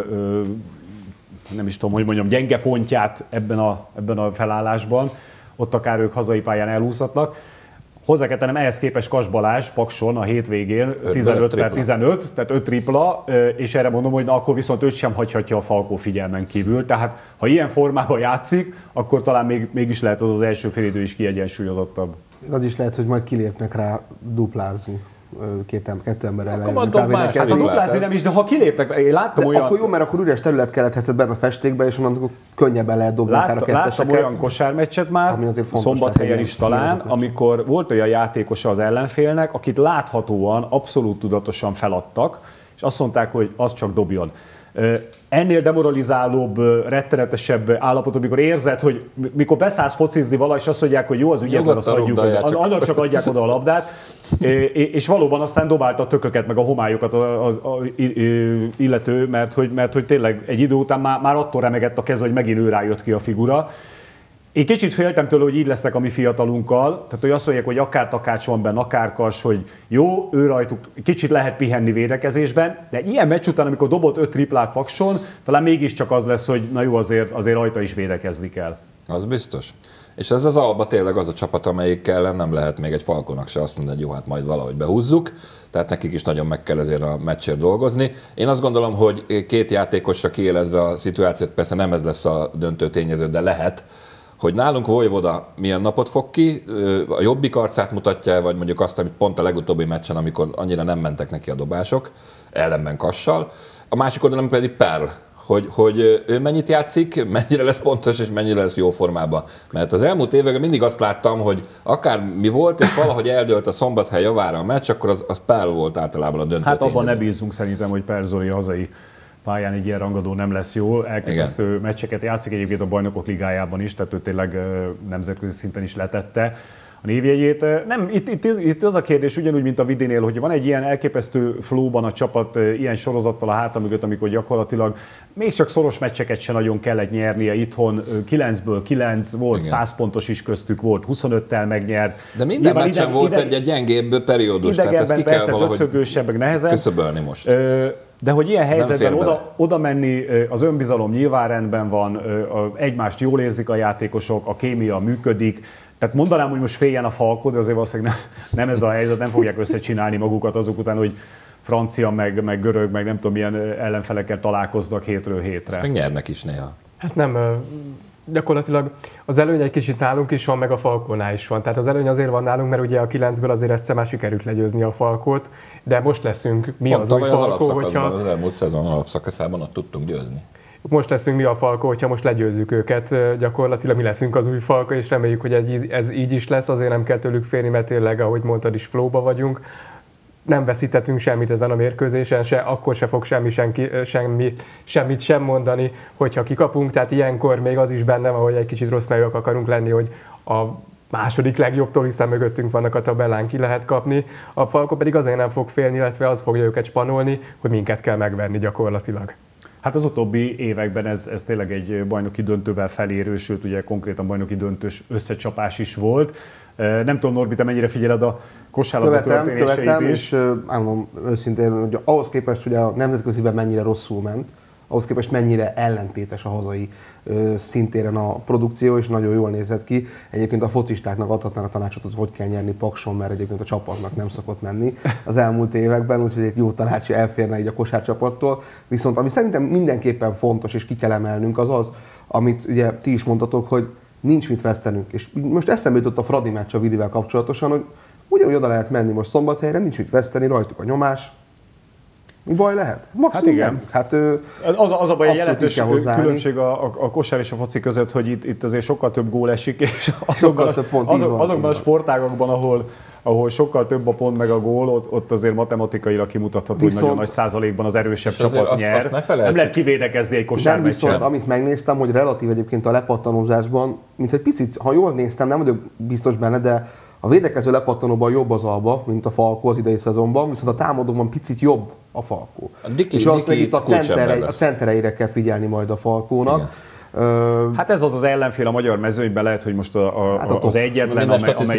nem is tudom, hogy mondjam, gyenge pontját ebben a felállásban, ott akár ők hazai pályán elhúzhatnak. Hozzá kell tennem, ehhez képest Kass Balázs Pakson a hétvégén 15/15, tehát 5 tripla, és erre mondom, hogy na, akkor viszont őt sem hagyhatja a Falkó figyelmen kívül. Tehát ha ilyen formában játszik, akkor talán mégis lehet az első félidő is kiegyensúlyozottabb. Az is lehet, hogy majd kilépnek rá duplázni. Kettő ember ellen. Hát a duplázni nem is, de ha kiléptek, én láttam de olyan... Akkor jó, mert akkor üres terület kellett helyezett benne a festékbe, és onnan könnyebben lehet dobni akár a ketteseket. Láttam olyan kosármeccset már, Szombathelyen is talán, amikor volt olyan játékosa az ellenfélnek, akit láthatóan, abszolút tudatosan feladtak, és azt mondták, hogy az csak dobjon. Ennél demoralizálóbb, rettenetesebb állapot, amikor érzed, hogy mikor beszállsz focizni vala, és azt mondják, hogy jó, az ügyekben azt adjuk, annak csak adják oda a labdát, és valóban aztán dobálta a tököket, meg a homályokat az illető, mert hogy tényleg egy idő után már attól remegett a keze, hogy megint ő rájött ki a figura. Én kicsit féltem tőle, hogy így lesznek a mi fiatalunkkal, tehát hogy azt mondják, hogy akár Takács van benne, akár Kass, hogy jó, ő rajtuk kicsit lehet pihenni védekezésben, de ilyen meccs után, amikor dobott 5 triplát Pakson, talán mégiscsak az lesz, hogy na jó, azért rajta is védekezni kell. Az biztos. És ez az Alba tényleg az a csapat, amelyik ellen nem lehet még egy Falkónak se azt mondani, hogy jó, hát majd valahogy behúzzuk, tehát nekik is nagyon meg kell ezért a meccsért dolgozni. Én azt gondolom, hogy két játékosra kiélezve a szituációt, persze nem ez lesz a döntő tényező, de lehet, hogy nálunk Vojvoda milyen napot fog ki, a jobbik arcát mutatja, vagy mondjuk azt, amit pont a legutóbbi meccsen, amikor annyira nem mentek neki a dobások, ellenben Kassal. A másik oldalon pedig Perl, hogy ő mennyit játszik, mennyire lesz pontos, és mennyire lesz jó formában. Mert az elmúlt években mindig azt láttam, hogy akár mi volt, és valahogy eldőlt a Szombathely javára a meccs, akkor az Perl volt általában a döntő Hát abban tényező. ne bízzunk szerintem, hogy Perl Zoli hazai pályán egy ilyen rangadó nem lesz jó. Elképesztő meccseket játszik egyébként a Bajnokok Ligájában is, tehát ő tényleg nemzetközi szinten is letette a névjegyét. Nem, itt az a kérdés, ugyanúgy, mint a Vidinél, hogy van egy ilyen elképesztő flowban a csapat, ilyen sorozattal a háta mögött, amikor gyakorlatilag még csak szoros meccseket se nagyon kellett nyernie itthon. 9-ből 9, volt 100 pontos is köztük, volt 25-tel megnyert. De minden meccsen volt egy gyengébb periódus, tehát ezt ki kell valahogy meg nehezebb. küszöbölni most. De hogy ilyen helyzetben oda menni, az önbizalom nyilván rendben van, egymást jól érzik a játékosok, a kémia működik. Tehát mondanám, hogy most féljen a Falko, de azért valószínűleg nem ez a helyzet, nem fogják összecsinálni magukat azok után, hogy francia, meg görög, meg nem tudom milyen ellenfelekkel találkoznak hétről hétre. Meg nyernek is néha. Hát nem, gyakorlatilag az előny egy kicsit nálunk is van, meg a Falkónál is van. Tehát az előny azért van nálunk, mert ugye a 9-ből azért egyszer már sikerült legyőzni a Falkót, de most leszünk mi Pont az új Falkó, hogyha... Az elmúlt szezon alapszakaszában ott tudtunk győzni. Most leszünk mi a Falkó, hogyha most legyőzzük őket, gyakorlatilag mi leszünk az új Falkó, és reméljük, hogy ez így is lesz, azért nem kell tőlük félni, mert tényleg, ahogy mondtad is, flowba vagyunk. Nem veszítettünk semmit ezen a mérkőzésen, akkor se fog semmit sem mondani, hogyha kikapunk, tehát ilyenkor még az is benne van, hogy egy kicsit rossz melyek akarunk lenni, hogy a második legjobbtól, hiszen mögöttünk vannak a tabellán, ki lehet kapni. A Falko pedig azért nem fog félni, illetve az fogja őket spanolni, hogy minket kell megverni gyakorlatilag. Hát az utóbbi években ez tényleg egy bajnoki döntővel felérő, sőt ugye konkrétan bajnoki döntős összecsapás is volt. Nem tudom, Norbi, te mennyire figyeled a kosárlabda történéseit követem, is. és elmondom őszintén, hogy ahhoz képest, hogy a nemzetköziben mennyire rosszul ment, ahhoz képest mennyire ellentétes a hazai szintéren a produkció, és nagyon jól nézett ki. Egyébként a focistáknak adhatnák a tanácsot, hogy kell nyerni Pakson, mert egyébként a csapatnak nem szokott menni az elmúlt években, úgyhogy egy jó tanács elférne így a kosárcsapattól. Viszont ami szerintem mindenképpen fontos, és ki kell emelnünk, az az, amit ugye ti is mondtatok, hogy nincs mit vesztenünk. És most eszembe jutott a Fradi meccs a Vidivel kapcsolatosan, hogy ugyanúgy oda lehet menni most Szombathelyre, nincs mit veszteni, rajtuk a nyomás. Mi baj lehet? Maximum igen. nem. Hát, az a baj, egy jelentős hozzáállni. különbség a kosár és a foci között, hogy itt azért sokkal több gól esik, és azokban a sportágokban, ahol sokkal több a pont meg a gól, ott azért matematikailag kimutatható, hogy nagyon nagy százalékban az erősebb csapat nyer. Nem lehet kivédekezni egy kosármeccsen. Viszont amit megnéztem, hogy relatív egyébként a lepattanózásban, mint egy picit, ha jól néztem, nem vagyok biztos benne, de a védekező lepattanóban jobb az Alba, mint a Falkó az idei szezonban, viszont a támadóban picit jobb a Falkó. És valószínűleg itt a centereire kell figyelni majd a Falkónak. Hát ez az ellenfél a magyar mezőnyben, lehet, hogy most az egyetlen,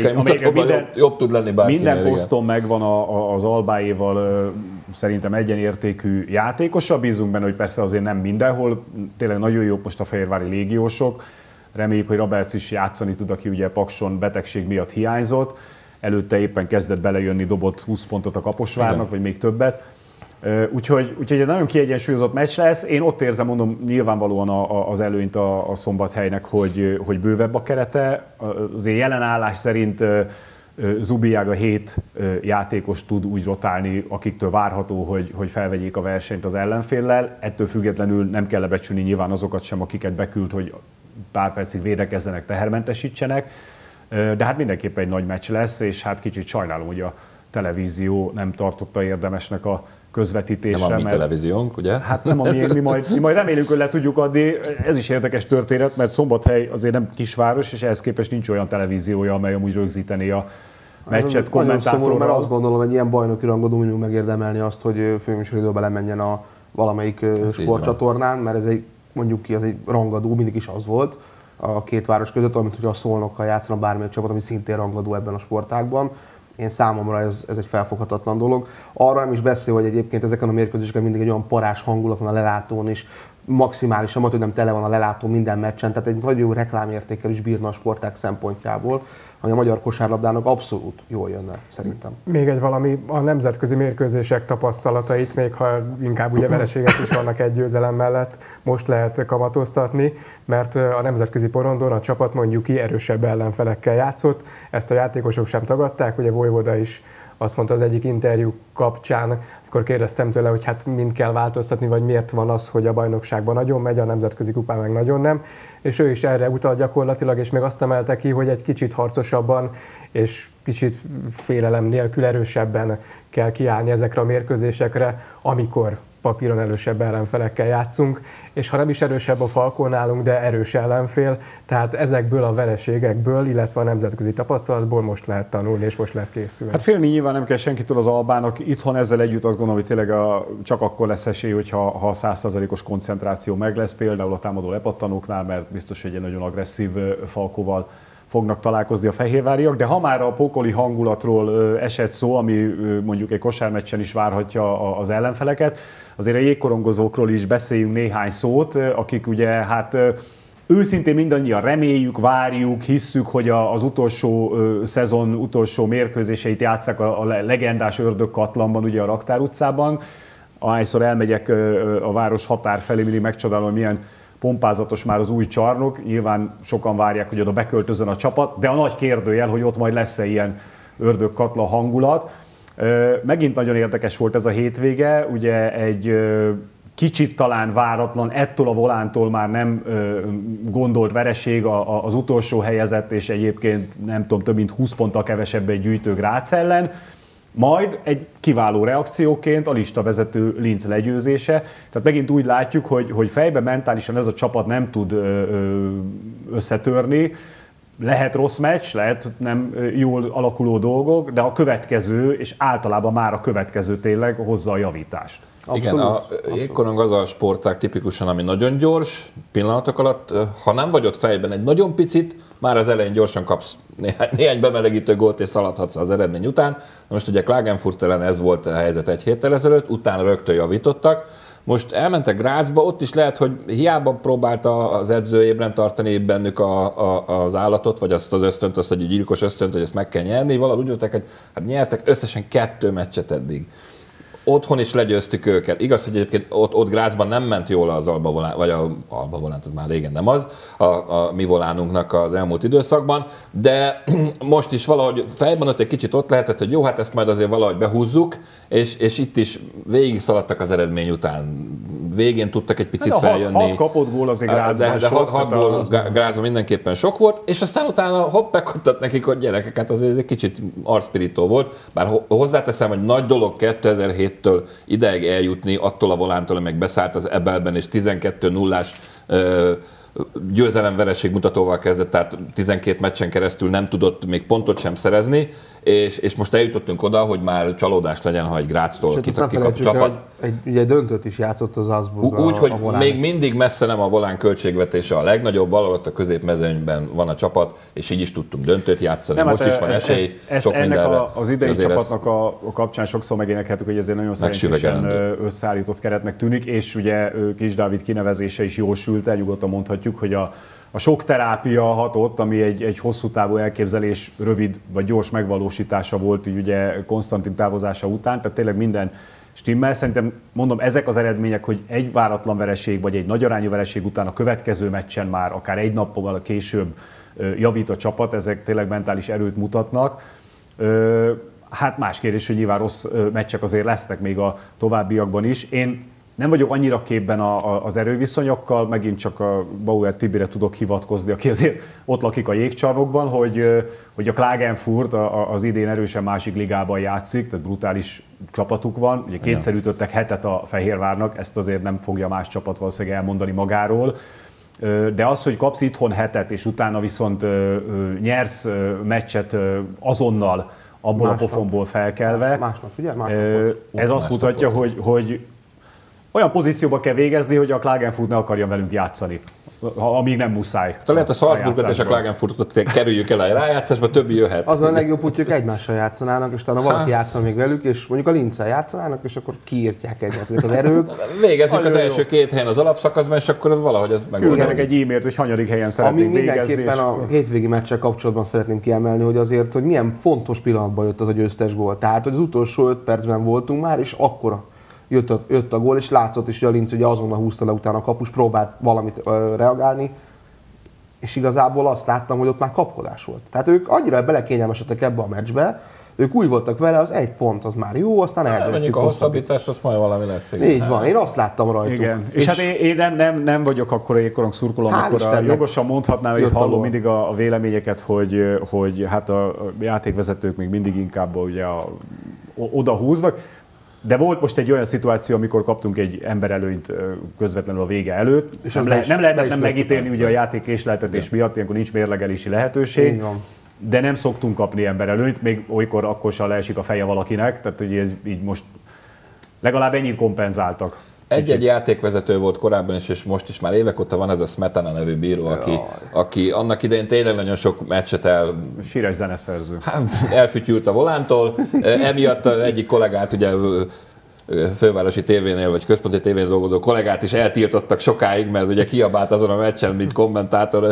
amelyik jobb tud lenni bárkinél. Minden poszton megvan az Albáéval szerintem egyenértékű játékosa. Bízunk benne, hogy persze azért nem mindenhol. Tényleg nagyon jók most a fehérvári légiósok. Reméljük, hogy Roberts is játszani tud, aki ugye Pakson betegség miatt hiányzott. Előtte éppen kezdett belejönni, dobott 20 pontot a Kaposvárnak, vagy még többet. Úgyhogy ez nagyon kiegyensúlyozott meccs lesz. Én ott érzem, mondom, nyilvánvalóan az előnyt a Szombathelynek, hogy bővebb a kerete. Azért jelen állás szerint Zubiága 7 játékos tud úgy rotálni, akiktől várható, hogy felvegyék a versenyt az ellenféllel. Ettől függetlenül nem kell lebecsülni nyilván azokat sem, akiket beküld, hogy pár percig védekezzenek, tehermentesítsenek. De hát mindenképpen egy nagy meccs lesz, és hát kicsit sajnálom, hogy a televízió nem tartotta érdemesnek a közvetítésre. Nem a mi televíziónk, ugye? Hát nem a miénk, mi majd remélünk, hogy le tudjuk adni. Ez is érdekes történet, mert Szombathely azért nem kisváros, és ehhez képest nincs olyan televíziója, amely amúgy rögzítené a meccset kommentátorral. Mert azt gondolom, hogy ilyen bajnoki rangadó minimum megérdemelni azt, hogy főműsoridőben lemenjen a valamelyik sportcsatornán, mert ez egy, mondjuk ki, az egy rangadó, mindig is az volt a két város között, amit hogy a Szolnokkal játszana bármelyik csapat, ami szintén rangadó ebben a sportágban. Én számomra ez egy felfoghatatlan dolog. Arra nem is beszél, hogy egyébként ezeken a mérkőzéseken mindig egy olyan parás hangulat van a lelátón is, maximálisan, hogy nem tele van a lelátó minden meccsen, tehát egy nagyon jó reklámértékkel is bírna a sporták szempontjából, ami a magyar kosárlabdának abszolút jól jönne, szerintem. Még egy valami, a nemzetközi mérkőzések tapasztalatait, még ha inkább ugye vereségek is vannak egy győzelem mellett, most lehet kamatoztatni, mert a nemzetközi porondon a csapat mondjuk ki erősebb ellenfelekkel játszott, ezt a játékosok sem tagadták, ugye Vojvoda is azt mondta az egyik interjú kapcsán, amikor kérdeztem tőle, hogy hát mind kell változtatni, vagy miért van az, hogy a bajnokságban nagyon megy, a nemzetközi kupán meg nagyon nem. És ő is erre utal gyakorlatilag, és még azt emelte ki, hogy egy kicsit harcosabban és kicsit félelem nélkül erősebben kell kiállni ezekre a mérkőzésekre, amikor papíron erősebb ellenfelekkel játszunk, és ha nem is erősebb a Falkó nálunk, de erős ellenfél, tehát ezekből a vereségekből, illetve a nemzetközi tapasztalatból most lehet tanulni, és most lehet készülni. Hát félni nyilván nem kell senkitől az Albának, itthon ezzel együtt azt gondolom, hogy tényleg csak akkor lesz esély, hogyha a 100%-os koncentráció meg lesz, például a támadó lepattanóknál, mert biztos, hogy egy nagyon agresszív Falkóval fognak találkozni a fehérváriak, de ha már a pokoli hangulatról esett szó, ami mondjuk egy kosármeccsen is várhatja az ellenfeleket, azért a jégkorongozókról is beszéljünk néhány szót, akik ugye hát őszintén mindannyian reméljük, várjuk, hisszük, hogy az utolsó szezon utolsó mérkőzéseit játsszák a legendás Ördögkatlanban, ugye a Raktár utcában. Ahányszor elmegyek a város határ felé, mindig megcsodálom, hogy milyen pompázatos már az új csarnok, nyilván sokan várják, hogy oda beköltözön a csapat, de a nagy kérdőjel, hogy ott majd lesz-e ilyen Ördögkatlan hangulat. Megint nagyon érdekes volt ez a hétvége, ugye egy kicsit talán váratlan, ettől a volántól már nem gondolt vereség az utolsó helyezett, és egyébként nem tudom, több mint 20 ponttal kevesebbet gyűjtő Grác ellen. Majd egy kiváló reakcióként a listavezető Linz legyőzése. Tehát megint úgy látjuk, hogy fejben mentálisan ez a csapat nem tud összetörni. lehet rossz meccs, lehet nem jól alakuló dolgok, de a következő, és általában már a következő tényleg hozza a javítást. Igen, a jégkorong az a sportág tipikusan, ami nagyon gyors, pillanatok alatt, ha nem vagy ott fejben egy nagyon picit, már az elején gyorsan kapsz néhány bemelegítő gólt és szaladhatsz az eredmény után. Most ugye Klagenfurt ellen ez volt a helyzet egy héttel ezelőtt, utána rögtön javítottak. Most elmentek Grazba, ott is lehet, hogy hiába próbálta az edző ébren tartani bennük az állatot, vagy azt az ösztönt, azt a gyilkos ösztönt, hogy ezt meg kell nyerni. Valahogy úgy voltak, hogy hát nyertek összesen 2 meccset eddig. Otthon is legyőztük őket. Igaz, hogy egyébként ott Grazban nem ment jól az Alba Volán, vagy a Alba Volán, már régen nem az, a mi volánunknak az elmúlt időszakban, de most is valahogy fejben ott egy kicsit ott lehetett, hogy jó, hát ezt majd azért valahogy behúzzuk, és itt is végig szaladtak az eredmény után. Végén tudtak egy picit feljönni. 6 kapott gól azért Grazban. De 6 gól Grazban mindenképpen sok volt, és aztán utána hopp, meghagytak nekik, hogy gyerekek, hát azért egy kicsit arcpirító volt, bár hozzáteszem, hogy nagy dolog 2007-től ideig eljutni attól a volántól, amelyik beszállt az Ebelben, és 12-0-ás győzelemvereség mutatóval kezdett, tehát 12 meccsen keresztül nem tudott még pontot sem szerezni, és most eljutottunk oda, hogy már csalódás legyen, ha egy Graztól kikap csapat. Ugye döntőt is játszott az Salzburg. Úgy, hogy még mindig messze nem a volán költségvetése a legnagyobb, valahol a középmezőnyben van a csapat, és így is tudtunk döntőt játszani. Most is van esély, sok mindenre. Az idei csapatnak a kapcsán sokszor megénekeltük, hogy ezért nagyon szerencsésén összeállított keretnek tűnik, és ugye Kis Dávid kinevezése is jól sült el, nyugodtan mondhatjuk, hogy a sok terápia hatott, ami egy hosszú távú elképzelés rövid vagy gyors megvalósítása volt így ugye Konstantin távozása után, tehát tényleg minden stimmel. Szerintem mondom, ezek az eredmények, hogy egy váratlan vereség vagy egy nagy arányú vereség után a következő meccsen már akár egy nappal később javít a csapat, ezek tényleg mentális erőt mutatnak. Hát más kérdés, hogy nyilván rossz meccsek azért lesznek még a továbbiakban is. Én nem vagyok annyira képben az erőviszonyokkal, megint csak a Bauer Tibire tudok hivatkozni, aki azért ott lakik a jégcsarnokban, hogy a Klagenfurt az idén erősen másik ligában játszik, tehát brutális csapatuk van. Ugye kétszer ütöttek hetet a Fehérvárnak, ezt azért nem fogja más csapat valószínűleg elmondani magáról. De az, hogy kapsz itthon hetet, és utána viszont nyersz meccset azonnal abból másnap, a pofonból felkelve, másnap, ugye? Ez azt mutatja, hogy olyan pozícióba kell végezni, hogy a Klagenfurt ne akarja velünk játszani, amíg nem muszáj. Tehát lehet a Salzburgot és a Klagenfurtot kerüljük el a rájátszásba, többi jöhet. Az a legjobb, hogy ők egymással játszanának, és talán valaki játszana még velük, és mondjuk a Linccel játszanának, és akkor kiírtják egyet az erők. Végezzük az első 2 helyen az alapszakaszban, és akkor valahogy ez megoldódik. Küldjenek egy e-mailt, hogy hanyadik helyen szeretnénk végezni. Mindenképpen a hétvégi meccsel kapcsolatban szeretném kiemelni, hogy azért, hogy milyen fontos pillanatban jött az a győztes gól. Tehát, hogy az utolsó 5 percben voltunk már, és akkor jött a gól, és látszott is, hogy a Linz ugye azonnal húzta le utána a kapus, próbált valamit reagálni, és igazából azt láttam, hogy ott már kapkodás volt. Tehát ők annyira belekényelmesedtek ebbe a meccsbe, ők úgy voltak vele, az 1 pont az már jó, aztán eldöntjük. Mondjuk a hosszabbítás, az majd valami lesz. Így van, én azt láttam rajtuk. Igen. És hát én nem vagyok akkor a jégkorong szurkoló, amikor jogosan mondhatnám, hogy hallom mindig a véleményeket, hogy hát a játékvezetők még mindig inkább ugye oda húznak. De volt most egy olyan szituáció, amikor kaptunk egy emberelőnyt közvetlenül a vége előtt. És nem lehetett nem megítélni ugye a játék késleltetés miatt, ilyenkor nincs mérlegelési lehetőség. De nem szoktunk kapni emberelőnyt, még olykor akkor sem leesik a feje valakinek, tehát hogy ez így most legalább ennyit kompenzáltak. Egy játékvezető volt korábban is, és most is már évek óta van ez a Smetana nevű bíró, aki annak idején tényleg nagyon sok meccset síres zeneszerző. Elfütyült a volántól, emiatt egyik kollégát ugye fővárosi tévénél, vagy központi tévénél dolgozó kollégát is eltiltottak sokáig, mert ugye kiabált azon a meccsen, mint kommentátor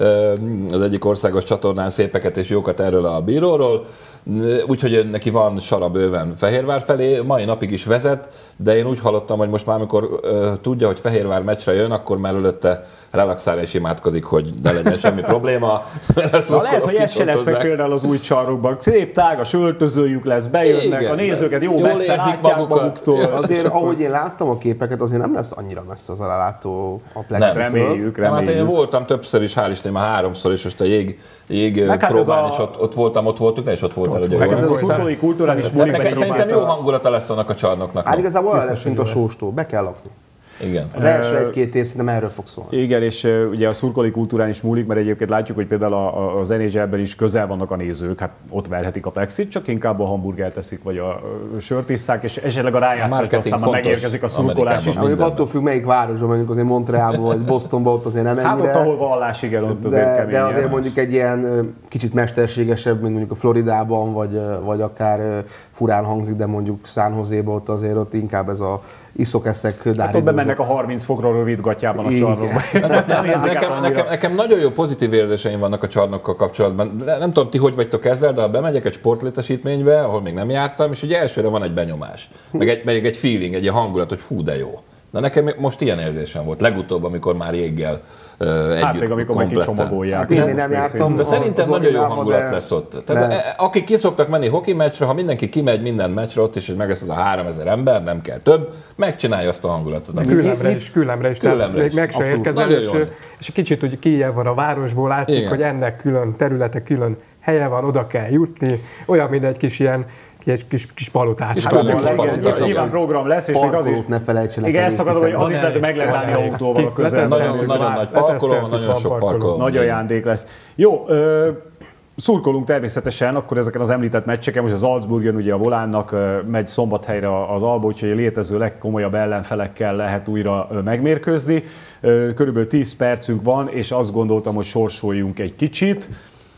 az egyik országos csatornán szépeket és jókat erről a bíróról. Úgyhogy neki van sara bőven Fehérvár felé, mai napig is vezet, de én úgy hallottam, hogy most már amikor tudja, hogy Fehérvár meccsre jön, akkor már előtte relaxálni és imádkozik, hogy ne legyen semmi probléma. Lehet, hogy ez se lesz meg például az új csarnokban. Szép tágas öltözőjük lesz, bejönnek, igen, a nézőket jó messze látják maguktól. Azért, ahogy én láttam a képeket, azért nem lesz annyira messze az elátó a plexitől. Reméljük. Hát én voltam többször is, hál' Isten, már 3-szor is, most a jég próbán is ott voltunk, és ott voltál. Hát ez a szurkolói kulturális szerintem jó hangulata lesz annak a csarnoknak. Hát igazából olyan lesz, mint a sóstól, be kell lakni. Igen. Az első egy-két év szerintem erről fog szólni. Igen, és ugye a szurkolói kultúrán is múlik, mert egyébként látjuk, hogy például az NHL-ben is közel vannak a nézők, hát ott verhetik a plexit, csak inkább a hamburgert teszik, vagy a sört isszák, és esetleg a rájátszásban aztán már megérkezik a szurkolás is. Mondjuk attól függ, melyik városban, mondjuk azért Montrealban vagy Bostonban, ott azért nem ennyire. Hát ott, ahol vallás, igen, ott azért kemény. De azért mondjuk egy ilyen kicsit mesterségesebb, mint mondjuk a Floridában, vagy akár furán hangzik, de mondjuk San Joséban ott azért ott inkább ez a iszok-eszek. Hát ott bemennek a 30 fokra rövid gatyában a csarnokba. Nekem nagyon jó pozitív érzéseim vannak a csarnokkal kapcsolatban. De nem tudom, ti hogy vagytok ezzel, de ha bemegyek egy sportlétesítménybe, ahol még nem jártam, és ugye elsőre van egy benyomás, meg egy feeling, egy hangulat, hogy hú, de jó. Na nekem most ilyen érzésem volt. Legutóbb, amikor már jéggel együtt hát még amikor meg kicsomagolják. Hát én nem jártam. De szerintem nagyon jó hangulat lesz ott. Tehát akik ki szoktak menni hoki meccsre, ha mindenki kimegy minden meccsre, ott is meg ez a 3000 ember, nem kell több, megcsinálja azt a hangulatot. Küllemre is. Még meg se érkezel, és kicsit úgy kijel van a városból, látszik, igen, hogy ennek külön területe, külön helye van, oda kell jutni, olyan, mint egy kis ilyen egy kis palotát. Nyilván program lesz, és még az is. Ne felejtsenek. Igen, ezt akarom, hogy az is lehet, hogy meg lehet állni autóval a közelben. Nagyon nagy parkoló, nagyon sok parkoló. Nagy ajándék lesz. Jó, szurkolunk természetesen, akkor ezeken az említett meccseken, most az Salzburg ugye a Volánnak megy Szombathelyre az Alba, úgyhogy a létező legkomolyabb ellenfelekkel lehet újra megmérkőzni. Körülbelül 10 percünk van, és azt gondoltam, hogy sorsoljunk egy kicsit,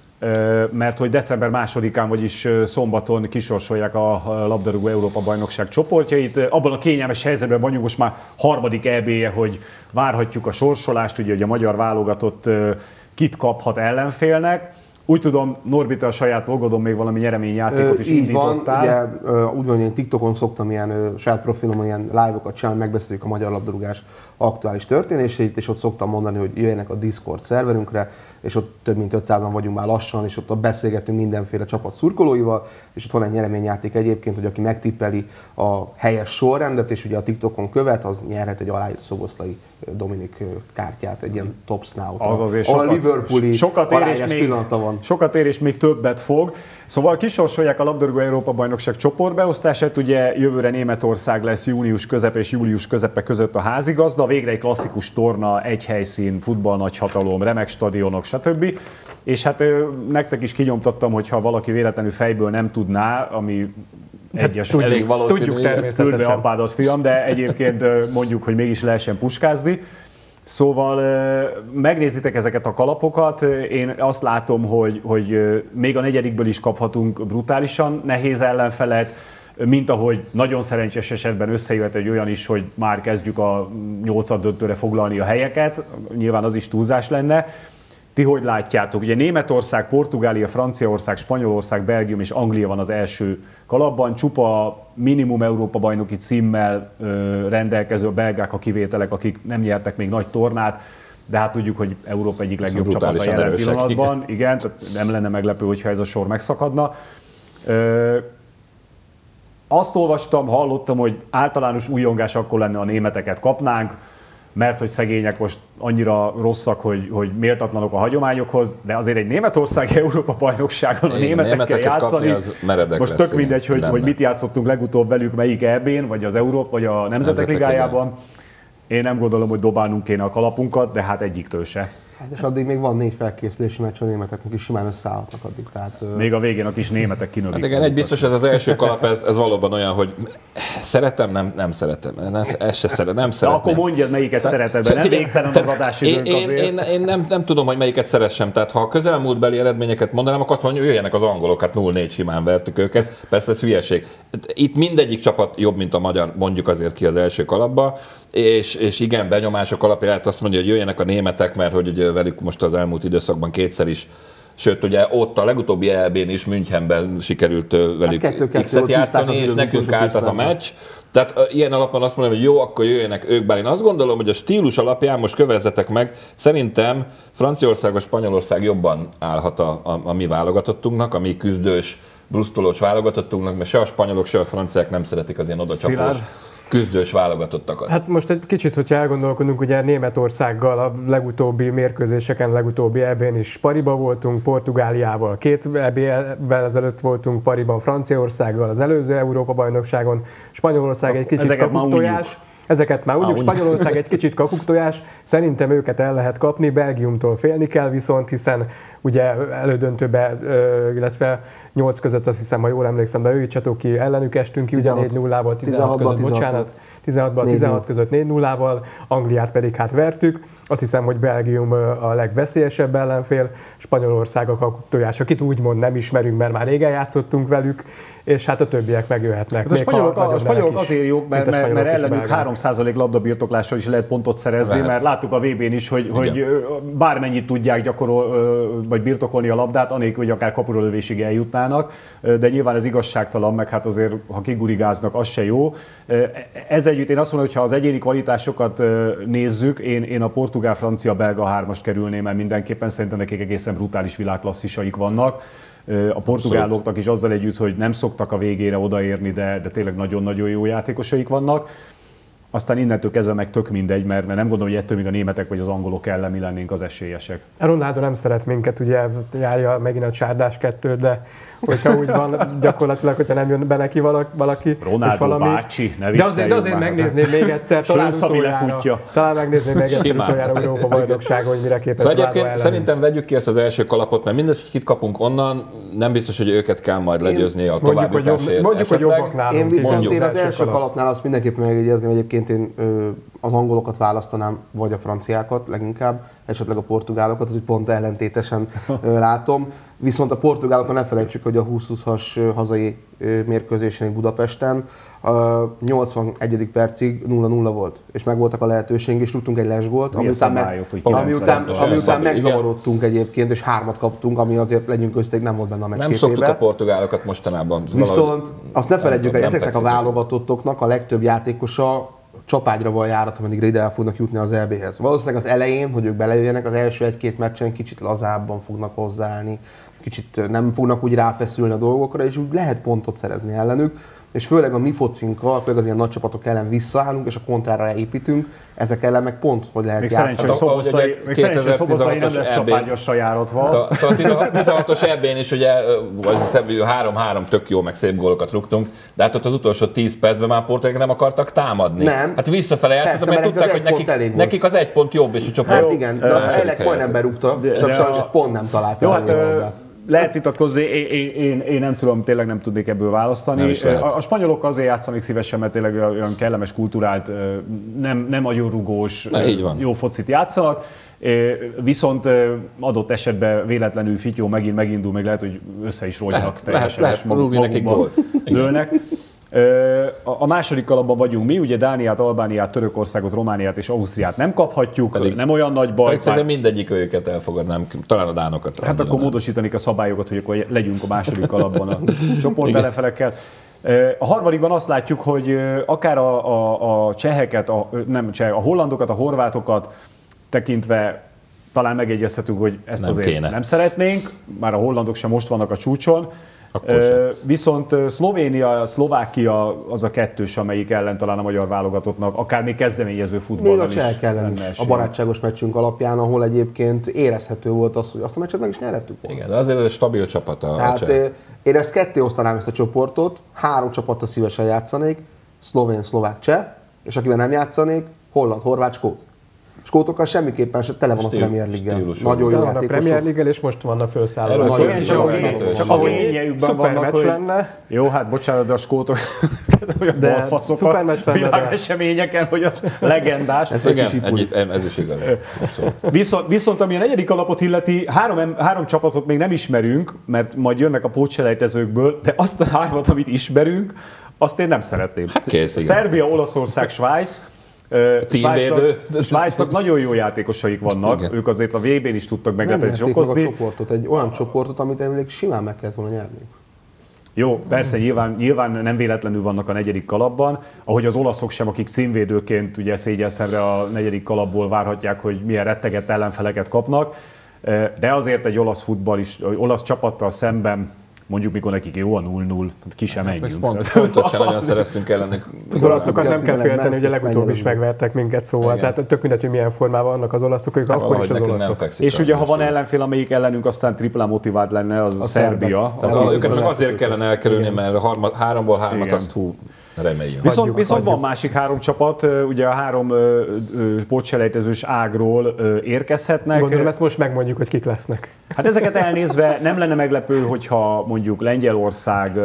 mert hogy december 2-án, vagyis szombaton kisorsolják a labdarúgó Európa-bajnokság csoportjait. Abban a kényelmes helyzetben vagyunk most már harmadik EB-je, hogy várhatjuk a sorsolást, ugye, hogy a magyar válogatott kit kaphat ellenfélnek. Úgy tudom, Norbi, te a saját logodon még valami nyereményjátékot is indítottál. Így van, úgy van, hogy én TikTokon szoktam ilyen saját profilomon ilyen live-okat csinálni, megbeszéljük a magyar labdarúgás aktuális történéseit, és ott szoktam mondani, hogy jöjjenek a Discord szerverünkre, és ott több mint 500-an vagyunk már lassan, és ott beszélgetünk mindenféle csapat szurkolóival, és ott van egy nyereményjáték egyébként, hogy aki megtippeli a helyes sorrendet, és ugye a TikTokon követ, az nyerhet egy aláírt Szoboszlai Dominik kártyát, egy ilyen Top Snout. Az azért a Liverpooli aláírás pillanata van. Sokat ér és még többet fog. Szóval kisorsolják a labdarúgó Európa-bajnokság csoportbeosztását, ugye jövőre Németország lesz június közepe és július közepe között a házigazda, végre egy klasszikus torna, egy helyszín, futball nagyhatalom, remek stadionok, stb. És hát nektek is kinyomtattam, hogyha valaki véletlenül fejből nem tudná, ami egyes elég valószínű, tudjuk természetesen. apádat, fiam, de egyébként mondjuk, hogy mégis lehessen puskázni. Szóval megnézitek ezeket a kalapokat, én azt látom, hogy még a negyedikből is kaphatunk brutálisan nehéz ellenfelet, mint ahogy nagyon szerencsés esetben összejöhet egy olyan is, hogy már kezdjük a 8. döntőre foglalni a helyeket, nyilván az is túlzás lenne. Ti hogy látjátok? Ugye Németország, Portugália, Franciaország, Spanyolország, Belgium és Anglia van az első kalapban, csupa minimum Európa-bajnoki címmel rendelkező a belgák a kivételek, akik nem nyertek még nagy tornát, de hát tudjuk, hogy Európa egyik legjobb csapata jelen pillanatban. Igen, tehát nem lenne meglepő, hogyha ez a sor megszakadna. Azt olvastam, hallottam, hogy általános újongás akkor lenne, a németeket kapnánk, mert hogy szegények most annyira rosszak, hogy méltatlanok a hagyományokhoz, de azért egy Németország Európa-bajnokságon a németekkel játszani, most tök mindegy, hogy mit játszottunk legutóbb velük, melyik EB-n, vagy az Európa, vagy a Nemzetek Ligájában. Én nem gondolom, hogy dobálnunk kéne a kalapunkat, de hát egyiktől se. Hát és addig még van 4 felkészülési meccs, a németeknek is simán összeállhatnak addig. Tehát, még a végén a kis németek kinövik. Hát igen, egy biztos, ez az első kalap, ez valóban olyan, hogy szeretem, nem szeretem. Ezt se szeretem, nem szeretem. Akkor mondjad, melyiket szereted, de nem végtelen az adásidőnk azért. Én nem tudom, hogy melyiket szeressem. Tehát ha a közelmúltbeli eredményeket mondanám, akkor azt mondom, hogy jöjjenek az angolok, hát 0-4 simán vertük őket. Persze ez hülyeség. Itt mindegyik csapat jobb, mint a magyar, mondjuk azért ki az első kalapba. És igen, benyomások alapján azt mondja, hogy jöjjenek a németek, mert hogy ugye velük most az elmúlt időszakban kétszer is, sőt ugye ott a legutóbbi EB-n is Münchenben sikerült velük X-et játszani, és nekünk állt az a meccs. Tehát ilyen alapon azt mondom, hogy jó, akkor jöjjenek ők, bár én azt gondolom, hogy a stílus alapján most kövezzetek meg, szerintem Franciaország vagy Spanyolország jobban állhat a mi válogatottunknak, a mi küzdős, brusztolós válogatottunknak, mert se a spanyolok, se a franciák nem szeretik az ilyen odacsapós küzdős válogatottakat. Hát most egy kicsit, hogyha elgondolkodunk, ugye Németországgal a legutóbbi mérkőzéseken, legutóbbi EB-n is pariba voltunk, Portugáliával 2 EB-vel ezelőtt voltunk pariban, Franciaországgal az előző Európa-bajnokságon, Spanyolország egy kicsit kapuktojás. Ezeket már úgy, Spanyolország egy kicsit kakuktojás, szerintem őket el lehet kapni, Belgiumtól félni kell viszont, hiszen ugye elődöntőbe, illetve 8 között azt hiszem, ha jól emlékszem, de őjtsetok ki, ellenük estünk ki, ugye 4-0-val, 16 között, bocsánat, 16 között 4-0-val, Angliát pedig hát vertük. Azt hiszem, hogy Belgium a legveszélyesebb ellenfél, Spanyolország a kakuktojás, akit úgymond nem ismerünk, mert már régen játszottunk velük, és hát a többiek megjöhetnek. Hát a spanyolok azért jók, mert ellenük 3% labdabirtoklással is lehet pontot szerezni, mert láttuk a VB-n is, hogy bármennyit tudják vagy birtokolni a labdát, anélkül, hogy akár kapuralövésig eljutnának, de nyilván ez igazságtalan, meg hát azért, ha kigurigáznak, az se jó. Ez együtt én azt mondom, hogy ha az egyéni kvalitásokat nézzük, én a portugál, francia, belga 3-ast kerülném el mindenképpen, szerintem nekik egészen brutális világklasszisaik vannak. A portugáloknak is azzal együtt, hogy nem szoktak a végére odaérni, de tényleg nagyon-nagyon jó játékosaik vannak. Aztán innentől kezdve meg tök mindegy, mert nem gondolom, hogy ettől még a németek vagy az angolok ellen mi lennénk az esélyesek. Ronaldo nem szeret minket, ugye járja megint a csárdás 2, de hogyha úgy van, gyakorlatilag, hogyha nem jön be neki valaki. Ronaldo és valami, bácsi, ne vicceljünk. De azért megnézném még egyszer, talán megnézném még egyszer utoljára Európa bajnokságon, hogy mire képes szóval Várva ellen. Szerintem vegyük ki ezt az első kalapot, mert mindegy, hogy kit kapunk onnan, nem biztos, hogy őket kell majd legyőzni a továbbjutásért. Mondjuk, hogy jobbak nálunk. Én viszont az első kalapnál azt mindenképpen megjegyezném, egyébként én az angolokat választanám, vagy a franciákat leginkább, esetleg a portugálokat, az úgy pont ellentétesen látom. Viszont a portugálokon ne felejtsük, hogy a 20-20-as hazai mérkőzésen Budapesten 81. percig 0-0 volt, és megvoltak a lehetőségünk, és tudtunk egy lesgólt, ami után megzavarodtunk egyébként, és 3-at kaptunk, ami azért legyünk közték nem volt benne a meccs képébe. Nem szoktuk a portugálokat mostanában. Viszont azt ne felejtjük, hogy ezeknek a válogatottoknak a legtöbb játékosa csapágyra van járat, ameddig ide el fognak jutni az EB-hez. Valószínűleg az elején, hogy ők belejöjjenek, az első 1-2 meccsen kicsit lazábban fognak hozzáállni, kicsit nem fognak úgy ráfeszülni a dolgokra, és úgy lehet pontot szerezni ellenük, és főleg a mi focinkkal, főleg az ilyen nagy csapatok ellen visszaállunk, és a kontrára építünk, ezek ellen meg pont, hogy lehet játszani. Még szerencsés Szoboszlai nem lesz csapágyasra járatva. Szóval a 16-os EB-n is ugye 3-3 tök jó, meg szép gólokat rúgtunk, de hát ott az utolsó 10 percben már portugálok nem akartak támadni. Nem. Hát visszafele játszottak, mert tudták, hogy nekik az 1 pont jobb, és a csoport. Hát igen, de az Elek majdnem berúgta, csak sajnos pont nem találta a labdát. Lehet vitatkozni, én nem tudom, tényleg nem tudnék ebből választani. A spanyolok azért játszanak szívesen, mert tényleg olyan kellemes, kulturált, nem agyonrugós, jó focit játszanak. Viszont adott esetben véletlenül Fityó megindul, meg lehet, hogy össze is rogynak teljesen. Lehet, magukban lőnek. A második kalapban vagyunk mi, ugye Dániát, Albániát, Törökországot, Romániát és Ausztriát nem kaphatjuk, pedig nem olyan nagy baj. Szerintem mindegyik őket elfogadnám, talán a dánokat. Hát akkor módosítani a szabályokat, hogy akkor legyünk a második kalapban a csoportellenfelekkel. A harmadikban azt látjuk, hogy akár a cseheket, a hollandokat, a horvátokat tekintve talán megegyezhetünk, hogy ezt nem azért kéne. Nem szeretnénk, már a hollandok sem most vannak a csúcson. Viszont Szlovénia, Szlovákia az a kettős, amelyik ellen talán a magyar válogatottnak, akár még kezdeményező futballon is. Még a csehek ellen is, a barátságos meccsünk alapján, ahol egyébként érezhető volt az, hogy azt a meccset meg is nyerhettük volna. Igen, de azért ez egy stabil csapat a cseh. Én ezt ketté osztanám ezt a csoportot, 3 csapattal szívesen játszanék, szlovén, szlovák, cseh, és akivel nem játszanék, holland, horvát, skót. Skótokkal semmiképpen se tele van a Premier League-el. Nagyon jó játékosok. A Premier League-el, és most vannak felszállva. Csak a gényeikben vannak, hogy... lenne. Jó, hát bocsánat, de a skótok olyan balfaszok a világeseményeken, hogy az legendás. Ez is igaz. Viszont ami a negyedik alapot illeti, 3 csapatot még nem ismerünk, mert majd jönnek a pótselejtezőkből, de azt a 3-at, amit ismerünk, azt én nem szeretném. Hát kész, Szerbia, Olaszország, Svájc. Svájcnak nagyon jó játékosaik vannak, igen. Ők azért a VB-n is tudtak meglepetést okozni. Egy olyan csoportot, amit elvileg simán meg kellett volna nyerni. Jó, persze, nyilván nem véletlenül vannak a negyedik kalapban, ahogy az olaszok sem, akik címvédőként ugye szégyenszemre a negyedik kalapból várhatják, hogy milyen rettegett ellenfeleket kapnak, de azért egy olasz csapattal szemben, mondjuk mikor nekik jó a 0-0, ki sem menjünk. Pontot sem nagyon szereztünk ellenük. Az olaszokat nem kell félteni, ugye legutóbb is megvertek minket, szóval. Igen. Tehát tök mindegy, hogy milyen formában vannak az olaszok, ők akkor is az olaszok. És ugye ha van ellenfél, amelyik ellenünk aztán triplán motivált lenne, az a Szerbia. Őket csak azért kellene elkerülni, mert 3-ból 3-at azt Reméljük. Viszont van másik 3 csapat, ugye a 3 sportselejtezős ágról érkezhetnek. Gondolom ezt most megmondjuk, hogy kik lesznek. Hát ezeket elnézve nem lenne meglepő, hogyha mondjuk Lengyelország,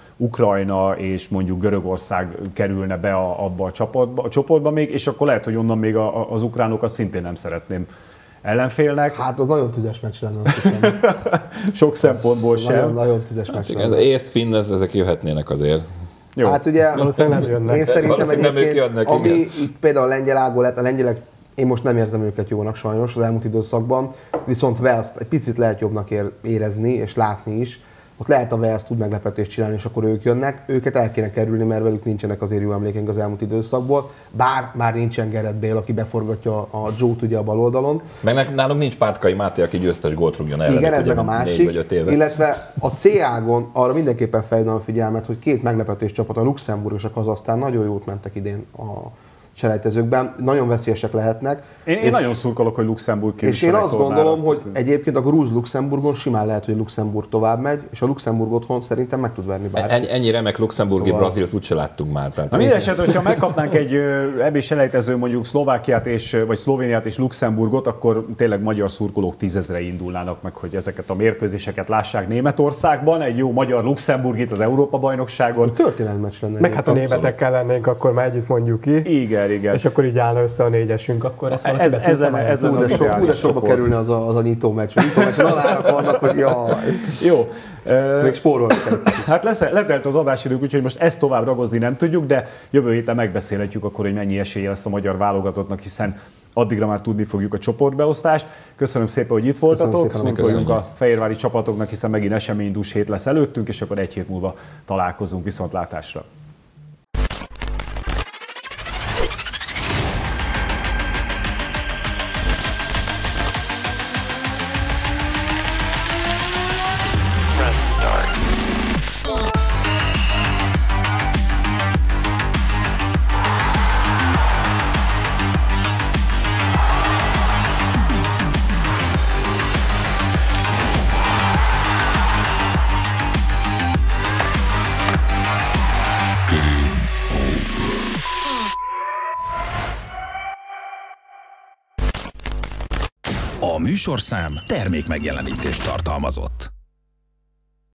Ukrajna és mondjuk Görögország kerülne be abba a csoportba még, és akkor lehet, hogy onnan még az ukránokat szintén nem szeretném ellenfélnek. Hát az nagyon tüzes meccs lenne, azt hiszem. Sok szempontból sem. Nagyon tüzes meccs lenne. Az észt, finn, ezek jöhetnének azért. Jó. Hát ugye, Valószínűleg nem jönnek. én szerintem Valószínűleg nem ők egyébként, jönnek, ami igen. itt például a lengyel ágon lett, a lengyelek, én most nem érzem őket jónak sajnos az elmúlt időszakban, viszont Wales-t egy picit lehet jobbnak érezni és látni is. Ott lehet a Wales tud meglepetést csinálni, és akkor ők jönnek. Őket el kéne kerülni, mert velük nincsenek azért jó emlékeink az elmúlt időszakból. Bár már nincsen Gareth Bale, aki beforgatja a Joe-t ugye a bal oldalon. Meg nálunk nincs Pátkai Máté, aki győztes gólt rúgjon el. Igen, ez meg a 4 másik. vagy 5 éve. Illetve a C ágon arra mindenképpen felhívnám a figyelmet, hogy 2 meglepetés csapat, a Luxemburg és a Kazahsztán nagyon jót mentek idén a selejtezőkben, nagyon veszélyesek lehetnek. Én nagyon szurkolok, hogy Luxemburg És én azt gondolom, hogy egyébként a grúz Luxemburgon simán lehet, hogy Luxemburg tovább megy, és a Luxemburg otthon szerintem meg tud verni bármit. Ennyi remek luxemburgi Szóval- Brazilt úgyse láttunk már. Tehát Na minden esetre, hogyha megkapnánk egy EB selejtező mondjuk Szlovákiát vagy Szlovéniát és Luxemburgot, akkor tényleg magyar szurkolók 10 000 indulnának meg, hogy ezeket a mérkőzéseket lássák Németországban, egy jó magyar-Luxemburg itt az Európa-bajnokságon. Történelmi meccs lenne. Meg hát a egyébként. németekkel lennénk, akkor már együtt mondjuk ki. Igen. És akkor így állna össze a 4-esünk, akkor ezt valaki Ez betűzte lenne- meg? ez lenne Hú, az de ideális sokba csoport. kerülne az a nyitó meccs. A nyitó meccsen alárak vannak, hogy jaj, Jó. még spórolni kell. Hát letelt az adásidők, úgyhogy most ezt tovább ragozni nem tudjuk, de jövő héten megbeszélhetjük akkor, hogy mennyi esélye lesz a magyar válogatottnak, hiszen addigra már tudni fogjuk a csoportbeosztást. Köszönöm szépen, hogy itt voltatok, szépen, szurkoljunk a fehérvári csapatoknak, hiszen megint eseménydús hét lesz előttünk, és akkor 1 hét múlva találkozunk. Viszontlátásra! A műsorszám termék megjelenítést tartalmazott.